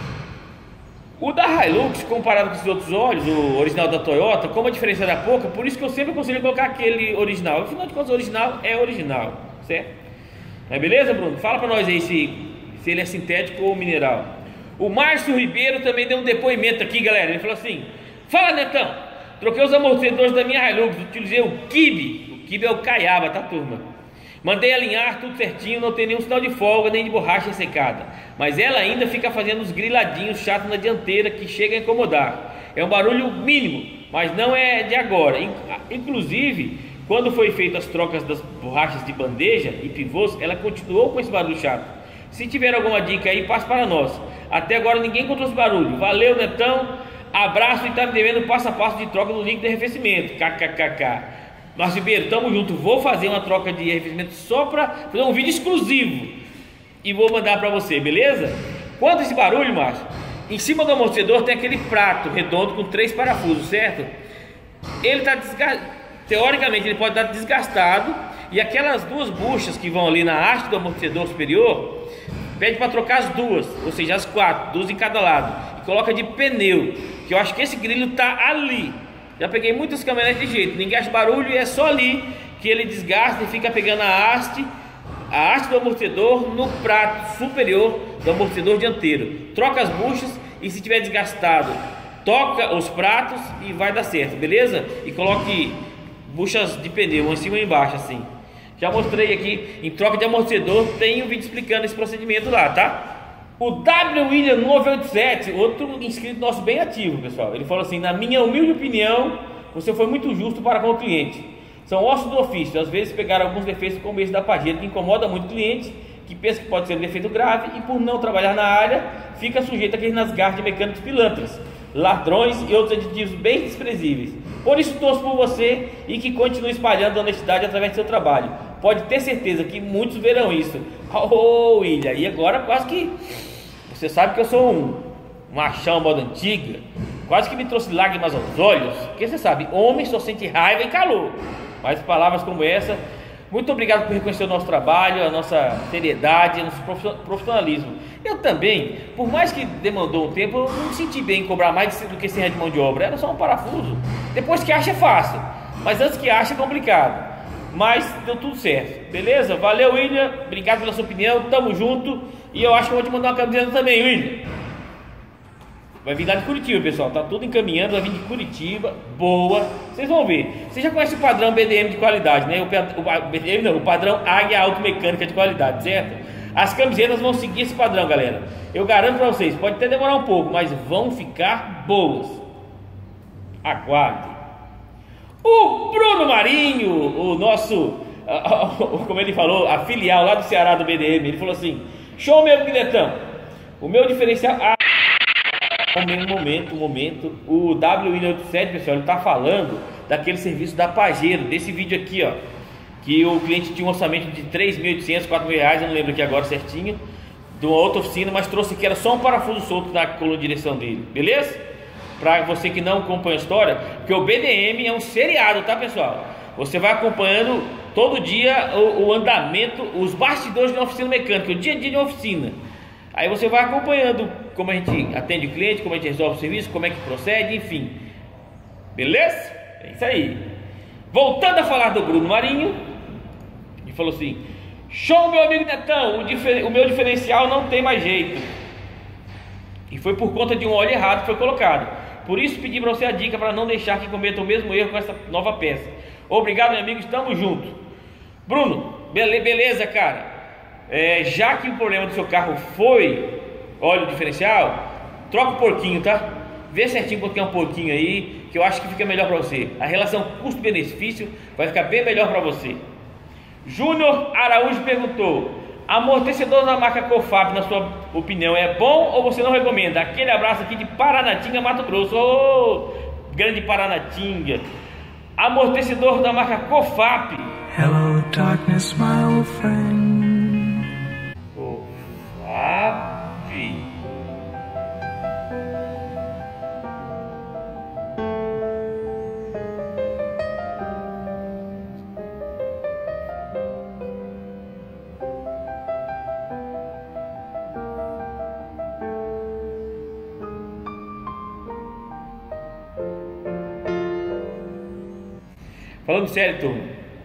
O da Hilux, comparado com os outros óleos, o original da Toyota, como a diferença era pouca, por isso que eu sempre aconselho colocar aquele original. Afinal de contas, o original é original, certo? Mas beleza, Bruno? Fala pra nós aí se, se ele é sintético ou mineral. O Márcio Ribeiro também deu um depoimento aqui, galera. Ele falou assim, fala, Netão, troquei os amortecedores da minha Hilux, utilizei o Kibe. O Kibe é o Caiaba, tá, turma? Mandei alinhar tudo certinho, não tem nenhum sinal de folga nem de borracha secada. Mas ela ainda fica fazendo os griladinhos chatos na dianteira que chega a incomodar. É um barulho mínimo, mas não é de agora. Inclusive, quando foi feito as trocas das borrachas de bandeja e pivôs, ela continuou com esse barulho chato. Se tiver alguma dica aí, passe para nós. Até agora ninguém encontrou esse barulho. Valeu, Netão. Abraço e tá me devendo passo a passo de troca do líquido de arrefecimento. Kkkk. Márcio Ribeiro, tamo junto. Vou fazer uma troca de arrefecimento só para fazer um vídeo exclusivo e vou mandar para você, beleza? Quanto a esse barulho, Márcio, em cima do amortecedor tem aquele prato redondo com três parafusos, certo? Ele tá desgastado, teoricamente ele pode estar desgastado, e aquelas duas buchas que vão ali na haste do amortecedor superior, pede para trocar as duas, ou seja, as quatro, duas em cada lado, e coloca de pneu, que eu acho que esse grilo tá ali. Já peguei muitas caminhonetes de jeito, ninguém acha barulho e é só ali que ele desgasta e fica pegando a haste, a haste do amortecedor no prato superior do amortecedor dianteiro. Troca as buchas e se tiver desgastado, toca os pratos e vai dar certo, beleza? E coloque buchas de pneu, uma em cima e embaixo assim. Já mostrei aqui em troca de amortecedor, tem um vídeo explicando esse procedimento lá, tá? O W William nove oito sete, outro inscrito nosso bem ativo, pessoal. Ele falou assim, na minha humilde opinião, você foi muito justo para com o cliente. São ossos do ofício, às vezes pegaram alguns defeitos como esse da Pajero, que incomoda muito o cliente, que pensa que pode ser um defeito grave e por não trabalhar na área, fica sujeito a aqueles nasgarros de mecânicos pilantras, ladrões e outros aditivos bem desprezíveis. Por isso torço por você e que continue espalhando a honestidade através do seu trabalho. Pode ter certeza que muitos verão isso. Oh, William, e agora quase que... Você sabe que eu sou um machão moda antiga. quase que me trouxe lágrimas aos olhos, porque você sabe, homem só sente raiva e calor, mas palavras como essa. Muito obrigado por reconhecer o nosso trabalho, a nossa seriedade, o nosso profissionalismo. Eu também, por mais que demandou um tempo, eu não me senti bem em cobrar mais do que cem reais de mão de obra. Era só um parafuso. Depois que acha é fácil, mas antes que acha é complicado. Mas deu tudo certo, beleza? Valeu, William, obrigado pela sua opinião, tamo junto. E eu acho que eu vou te mandar uma camiseta também, William. Vai vir lá de Curitiba, pessoal, tá tudo encaminhando, vai vir de Curitiba, boa. Vocês vão ver, você já conhece o padrão B D M de qualidade, né? O, o B D M não, o padrão Águia Automecânica de qualidade, certo? As camisetas vão seguir esse padrão, galera. Eu garanto pra vocês, pode até demorar um pouco, mas vão ficar boas. Aguardem. O Bruno Marinho, o nosso, como ele falou, a filial lá do Ceará do B D M, ele falou assim: show, meu bilhetão, o meu diferencial... Ah, um momento, um momento, o W William oitenta e sete, pessoal, ele está falando daquele serviço da Pajero, desse vídeo aqui, ó, que o cliente tinha um orçamento de três mil e oitocentos, quatro mil reais, eu não lembro aqui agora certinho, de uma outra oficina, mas trouxe que era só um parafuso solto na coluna de direção dele, beleza? Para você que não acompanha a história, porque o B D M é um seriado, tá, pessoal? Você vai acompanhando todo dia o, o andamento, os bastidores de uma oficina mecânica, o dia a dia de uma oficina. Aí você vai acompanhando como a gente atende o cliente, como a gente resolve o serviço, como é que procede, enfim. Beleza? É isso aí. Voltando a falar do Bruno Marinho, ele falou assim: show, meu amigo Netão, o, difer... o meu diferencial não tem mais jeito. E foi por conta de um óleo errado que foi colocado. Por isso pedi para você a dica para não deixar que cometa o mesmo erro com essa nova peça. Obrigado, meu amigo, estamos juntos. Bruno, bele... beleza, cara. É, já que o problema do seu carro foi óleo diferencial, troca o porquinho, tá? Vê certinho porque é um porquinho aí, que eu acho que fica melhor para você. A relação custo-benefício vai ficar bem melhor para você. Júnior Araújo perguntou: amortecedor da marca Cofap, na sua opinião, é bom ou você não recomenda? Aquele abraço aqui de Paranatinga, Mato Grosso. Ô, grande Paranatinga. Amortecedor da marca Cofap. Hello darkness, my old friend. Ave. Falando sério, turma,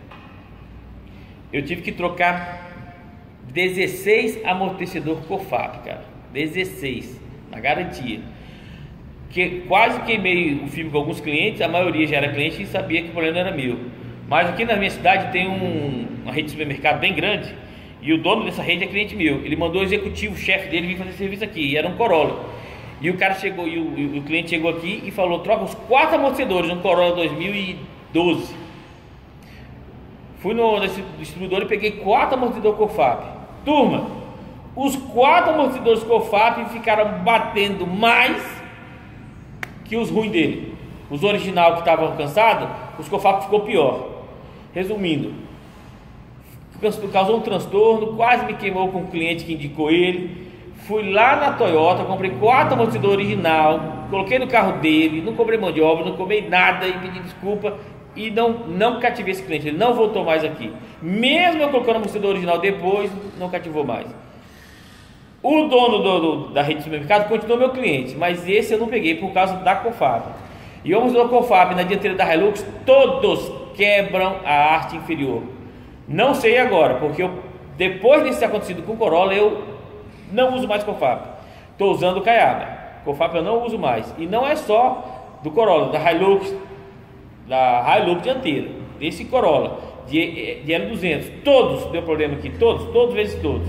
eu tive que trocar dezesseis amortecedor Cofap, cara, dezesseis, na garantia, que quase queimei o filme com alguns clientes, a maioria já era cliente e sabia que o problema não era meu, mas aqui na minha cidade tem um, uma rede de supermercado bem grande, e o dono dessa rede é cliente meu, ele mandou o executivo, o chefe dele, vir fazer serviço aqui, e era um Corolla, e o cara chegou, e o, e o cliente chegou aqui e falou: troca os quatro amortecedores, um Corolla dois mil e doze, fui no nesse distribuidor e peguei quatro amortecedores Cofap. Turma, os quatro amortecedores Cofap ficaram batendo mais que os ruins dele. Os original que estavam cansados, os Cofap ficou pior. Resumindo, causou um transtorno, quase me queimou com o cliente que indicou ele. Fui lá na Toyota, comprei quatro amortecedores original, coloquei no carro dele, não cobrei mão de obra, não cobrei nada e pedi desculpa. E não, não cativei esse cliente, ele não voltou mais aqui. Mesmo eu colocando o amortecedor original depois, não cativou mais. O dono do, do, da rede de supermercado continuou meu cliente, mas esse eu não peguei por causa da Cofap. E o amortecedor Cofap na dianteira da Hilux, todos quebram a haste inferior. Não sei agora, porque eu, depois desse acontecido com o Corolla, eu não uso mais Cofap. Estou usando o Caiaba. Cofap eu não uso mais. E não é só do Corolla, da Hilux, da Hilux dianteira, desse Corolla, de, de L duzentos, todos deu problema aqui, todos, todos vezes todos.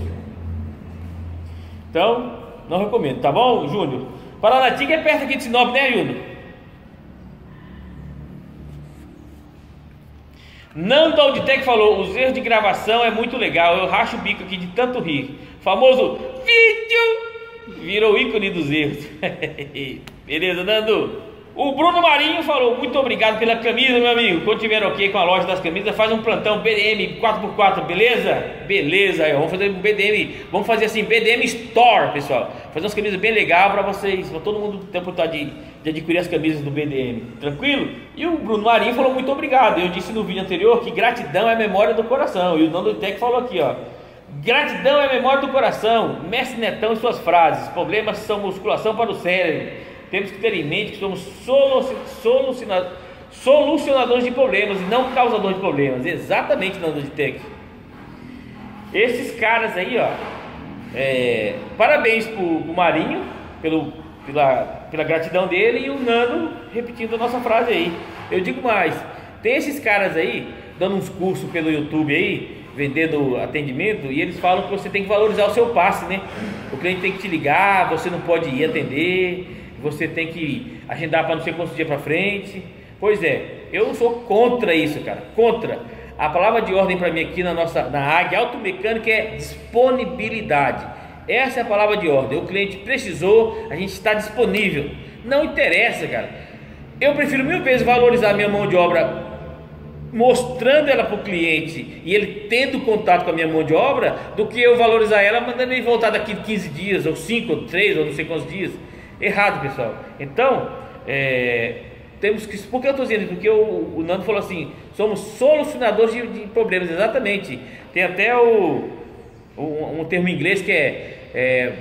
Então, não recomendo, tá bom, Júnior? Paranatinga é perto aqui de Sinop, né, Júnior? Nando Auditec falou: os erros de gravação é muito legal, eu racho o bico aqui de tanto rir. Famoso vídeo virou ícone dos erros. Beleza, Nando? O Bruno Marinho falou: muito obrigado pela camisa, meu amigo. Quando tiver ok com a loja das camisas, faz um plantão B D M quatro por quatro, beleza? Beleza, aí, vamos fazer um B D M, vamos fazer assim, B D M Store, pessoal. fazer umas camisas bem legais para vocês, para todo mundo ter a oportunidade de, de adquirir as camisas do B D M, tranquilo? E o Bruno Marinho falou muito obrigado. Eu disse no vídeo anterior que gratidão é memória do coração, e o Nando Tech falou aqui, ó, gratidão é memória do coração. Mestre Netão e suas frases: problemas são musculação para o cérebro. Temos que ter em mente que somos soluciona, solucionadores de problemas e não causadores de problemas. Exatamente, Nando Tech. Esses caras aí, ó, é, parabéns pro, pro Marinho pelo, pela, pela gratidão dele, e o Nando repetindo a nossa frase aí. Eu digo mais, tem esses caras aí dando uns cursos pelo YouTube aí, vendendo atendimento, e eles falam que você tem que valorizar o seu passe, né? O cliente tem que te ligar, você não pode ir atender, você tem que agendar para não sei quantos dias para frente. Pois é, eu sou contra isso, cara, contra. A palavra de ordem para mim aqui na nossa na Águia Automecânica é disponibilidade. Essa é a palavra de ordem. O cliente precisou, a gente está disponível. Não interessa, cara. Eu prefiro mil vezes valorizar a minha mão de obra, mostrando ela para o cliente e ele tendo contato com a minha mão de obra, do que eu valorizar ela mandando ele voltar daqui quinze dias, ou cinco, ou três, ou não sei quantos dias. Errado, pessoal. Então, é... temos que, por que eu estou dizendo? Porque o, o Nando falou assim, somos solucionadores de, de problemas. Exatamente. Tem até o, o, um termo em inglês que é, é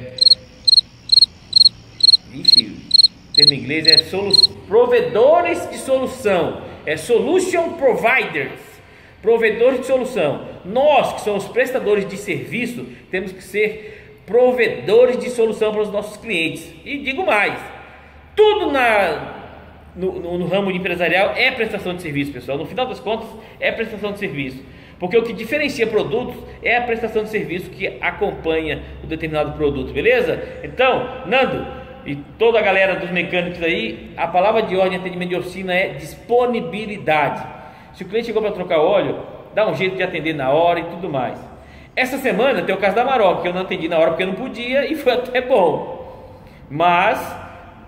vixe, o termo em inglês é solu, provedores de solução, é solution providers, provedores de solução. Nós que somos prestadores de serviço temos que ser provedores de solução para os nossos clientes. E digo mais, tudo na No, no, no ramo de empresarial é prestação de serviço, pessoal. No final das contas é prestação de serviço, porque o que diferencia produtos é a prestação de serviço que acompanha o determinado produto, beleza? Então, Nando e toda a galera dos mecânicos aí, a palavra de ordem em atendimento de oficina é disponibilidade. Se o cliente chegou para trocar óleo, dá um jeito de atender na hora e tudo mais. Essa semana tem o caso da Maroc, que eu não atendi na hora porque eu não podia, e foi até bom. Mas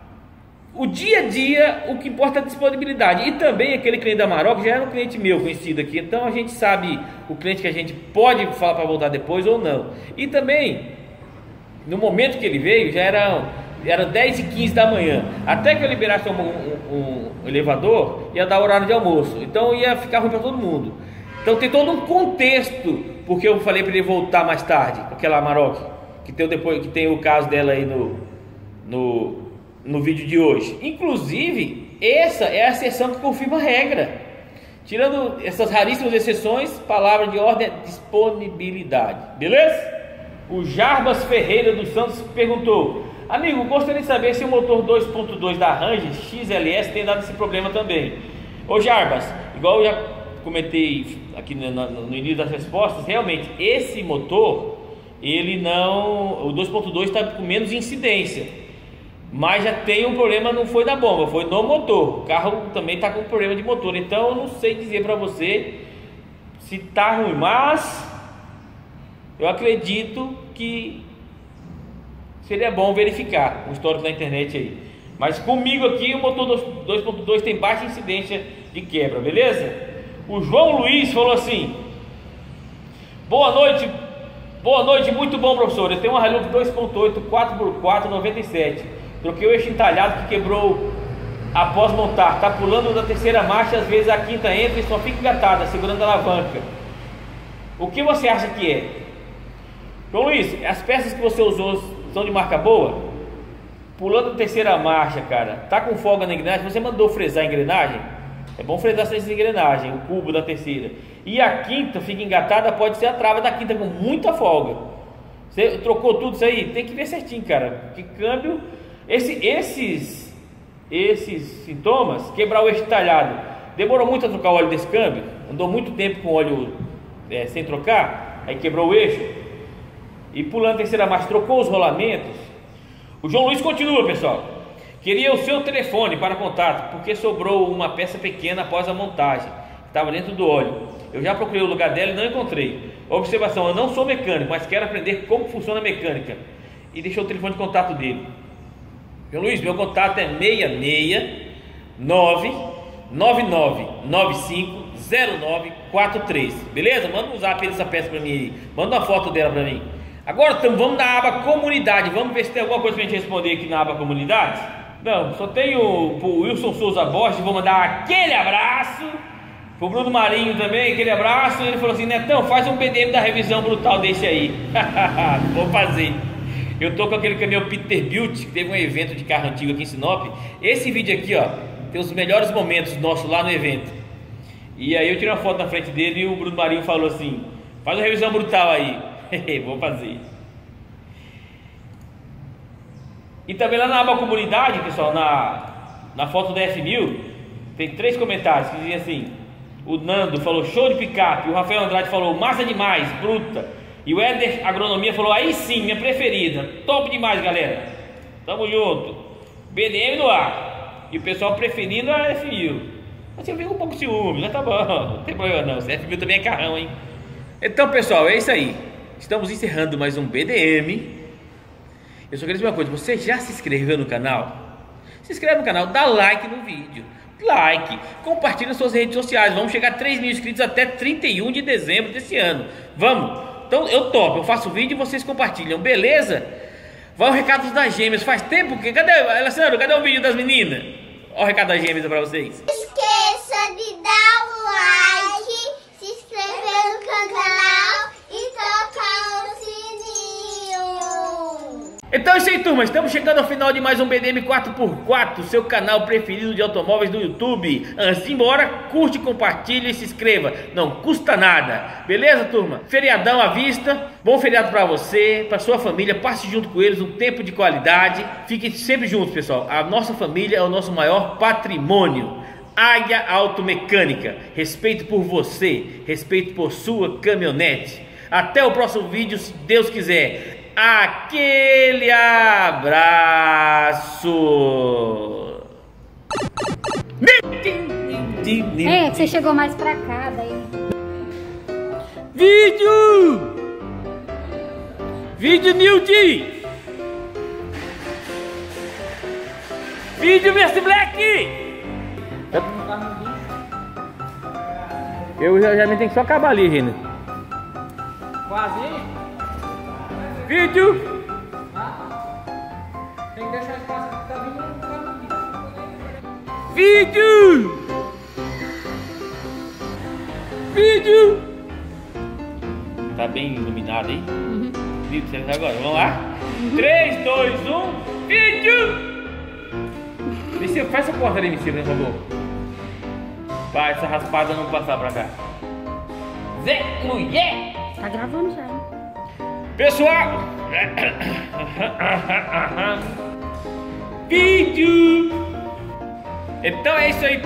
o dia a dia, o que importa é a disponibilidade. E também aquele cliente da Maroc já era um cliente meu conhecido aqui, então a gente sabe o cliente que a gente pode falar para voltar depois ou não. E também, no momento que ele veio, já era, era dez e quinze da manhã. Até que eu liberasse um, um, um elevador, ia dar horário de almoço, então ia ficar ruim para todo mundo. Então tem todo um contexto porque eu falei para ele voltar mais tarde, aquela Maroc, que tem, depois, que tem o caso dela aí no... no no vídeo de hoje. Inclusive, essa é a exceção que confirma a regra. Tirando essas raríssimas exceções, palavra de ordem é disponibilidade. Beleza? O Jarbas Ferreira dos Santos perguntou: amigo, gostaria de saber se o motor dois ponto dois da Ranger X L S tem dado esse problema também. Ô Jarbas, igual eu já comentei aqui no, no início das respostas, realmente esse motor, ele não, o dois ponto dois está com menos incidência, mas já tem um problema, não foi da bomba, foi no motor. O carro também está com problema de motor, então eu não sei dizer para você se está ruim, mas eu acredito que seria bom verificar o histórico na internet aí. Mas comigo aqui o motor dois ponto dois tem baixa incidência de quebra, beleza? O João Luiz falou assim: boa noite, boa noite, muito bom, professor. Eu tenho uma Hilux dois ponto oito quatro por quatro noventa e sete. Troquei o eixo entalhado que quebrou após montar. Tá pulando da terceira marcha, às vezes a quinta entra e só fica engatada, segurando a alavanca. O que você acha que é? João Luiz, as peças que você usou são de marca boa? Pulando da terceira marcha, cara, tá com folga na engrenagem, você mandou fresar a engrenagem? É bom fresar essa engrenagem, o cubo da terceira. E a quinta fica engatada, pode ser a trava da quinta com muita folga. Você trocou tudo isso aí? Tem que ver certinho, cara. Que câmbio... Esse, esses, esses sintomas, quebrar o eixo talhado, demorou muito a trocar o óleo desse câmbio, andou muito tempo com o óleo é, sem trocar, aí quebrou o eixo, e pulando a terceira marcha, trocou os rolamentos. O João Luiz continua, pessoal: queria o seu telefone para contato, porque sobrou uma peça pequena após a montagem, estava dentro do óleo. Eu já procurei o lugar dela e não encontrei. Observação: eu não sou mecânico, mas quero aprender como funciona a mecânica. E deixou o telefone de contato dele. Meu Luiz, meu contato é seis seis nove nove nove nove cinco zero nove quatro três. Beleza? Manda um zap dessa peça para mim aí. Manda uma foto dela para mim. Agora então, vamos na aba comunidade. Vamos ver se tem alguma coisa pra gente responder aqui na aba comunidade. Não, só tem o, o Wilson Souza Borges. Vou mandar aquele abraço. Pro Bruno Marinho também, aquele abraço. Ele falou assim: Netão, faz um B D M da revisão brutal desse aí. Vou fazer. Eu tô com aquele caminhão Peterbilt, que teve um evento de carro antigo aqui em Sinop. Esse vídeo aqui, ó, tem os melhores momentos nossos lá no evento. E aí eu tirei uma foto na frente dele e o Bruno Marinho falou assim: faz uma revisão brutal aí. Vou fazer. E também lá na aba comunidade, pessoal, na, na foto da F mil, tem três comentários que dizem assim: o Nando falou show de picape, o Rafael Andrade falou massa demais, bruta, e o Éder Agronomia falou aí sim, minha preferida, top demais, galera, tamo junto, B D M no ar, e o pessoal preferindo a F mil. Mas eu fico um pouco ciúme, mas tá bom, não tem problema não, F mil também é carrão, hein. Então pessoal, é isso aí, estamos encerrando mais um B D M. Eu só queria dizer uma coisa: você já se inscreveu no canal? Se inscreve no canal, dá like no vídeo, like, compartilha nas suas redes sociais. Vamos chegar a três mil inscritos até trinta e um de dezembro desse ano. Vamos, então eu topo, eu faço vídeo e vocês compartilham, beleza? Vai o recado das gêmeas, faz tempo que... Cadê, Alessandro, cadê o vídeo das meninas? Olha o recado das gêmeas pra vocês. Esqueça de dar um like, se inscrever no canal e tocar o sininho. Então é isso aí, turma, estamos chegando ao final de mais um B D M quatro por quatro, seu canal preferido de automóveis do YouTube. Antes de ir embora, curte, compartilhe e se inscreva, não custa nada, beleza, turma? Feriadão à vista, bom feriado pra você, pra sua família, passe junto com eles um tempo de qualidade, fiquem sempre juntos, pessoal. A nossa família é o nosso maior patrimônio. Águia Automecânica, respeito por você, respeito por sua caminhonete. Até o próximo vídeo, se Deus quiser. Aquele abraço. É, você chegou mais pra cá, daí. Vídeo! Vídeo Nilde! Vídeo Mestre Black! Eu já, já me tenho que só acabar ali, Renan. Quase. Vídeo! Tem que deixar espaço que tá vindo no carro. Vídeo! Vídeo! Tá bem iluminado aí? Uhum. Vídeo, agora, vamos lá? Uhum. três, dois, um, vídeo! Messias, faz essa porta ali, Messias, por favor. Pra essa raspada não passar pra cá. Zé, mulher! Tá gravando já, hein? Pessoal, vídeo. Então é isso aí.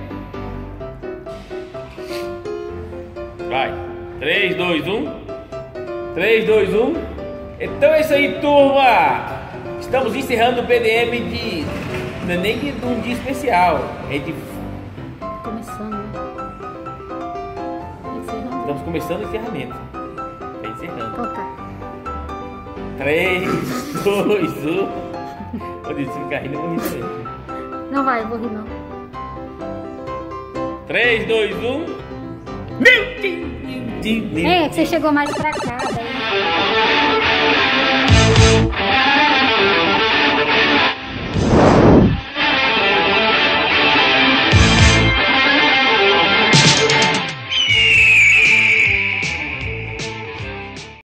Vai, três, dois, um. três, dois, um. Então é isso aí, turma. Estamos encerrando o B D M de... Não é nem de um dia especial, é de... Começando, né? Encerrando. Estamos começando o encerramento. Tá encerrando. Então tá. três, dois, um. Pode ficar rindo, eu vou rir também. Não vai, eu vou rir não. três, dois, um. Meu Deus! É, você chegou mais pra cá, daí.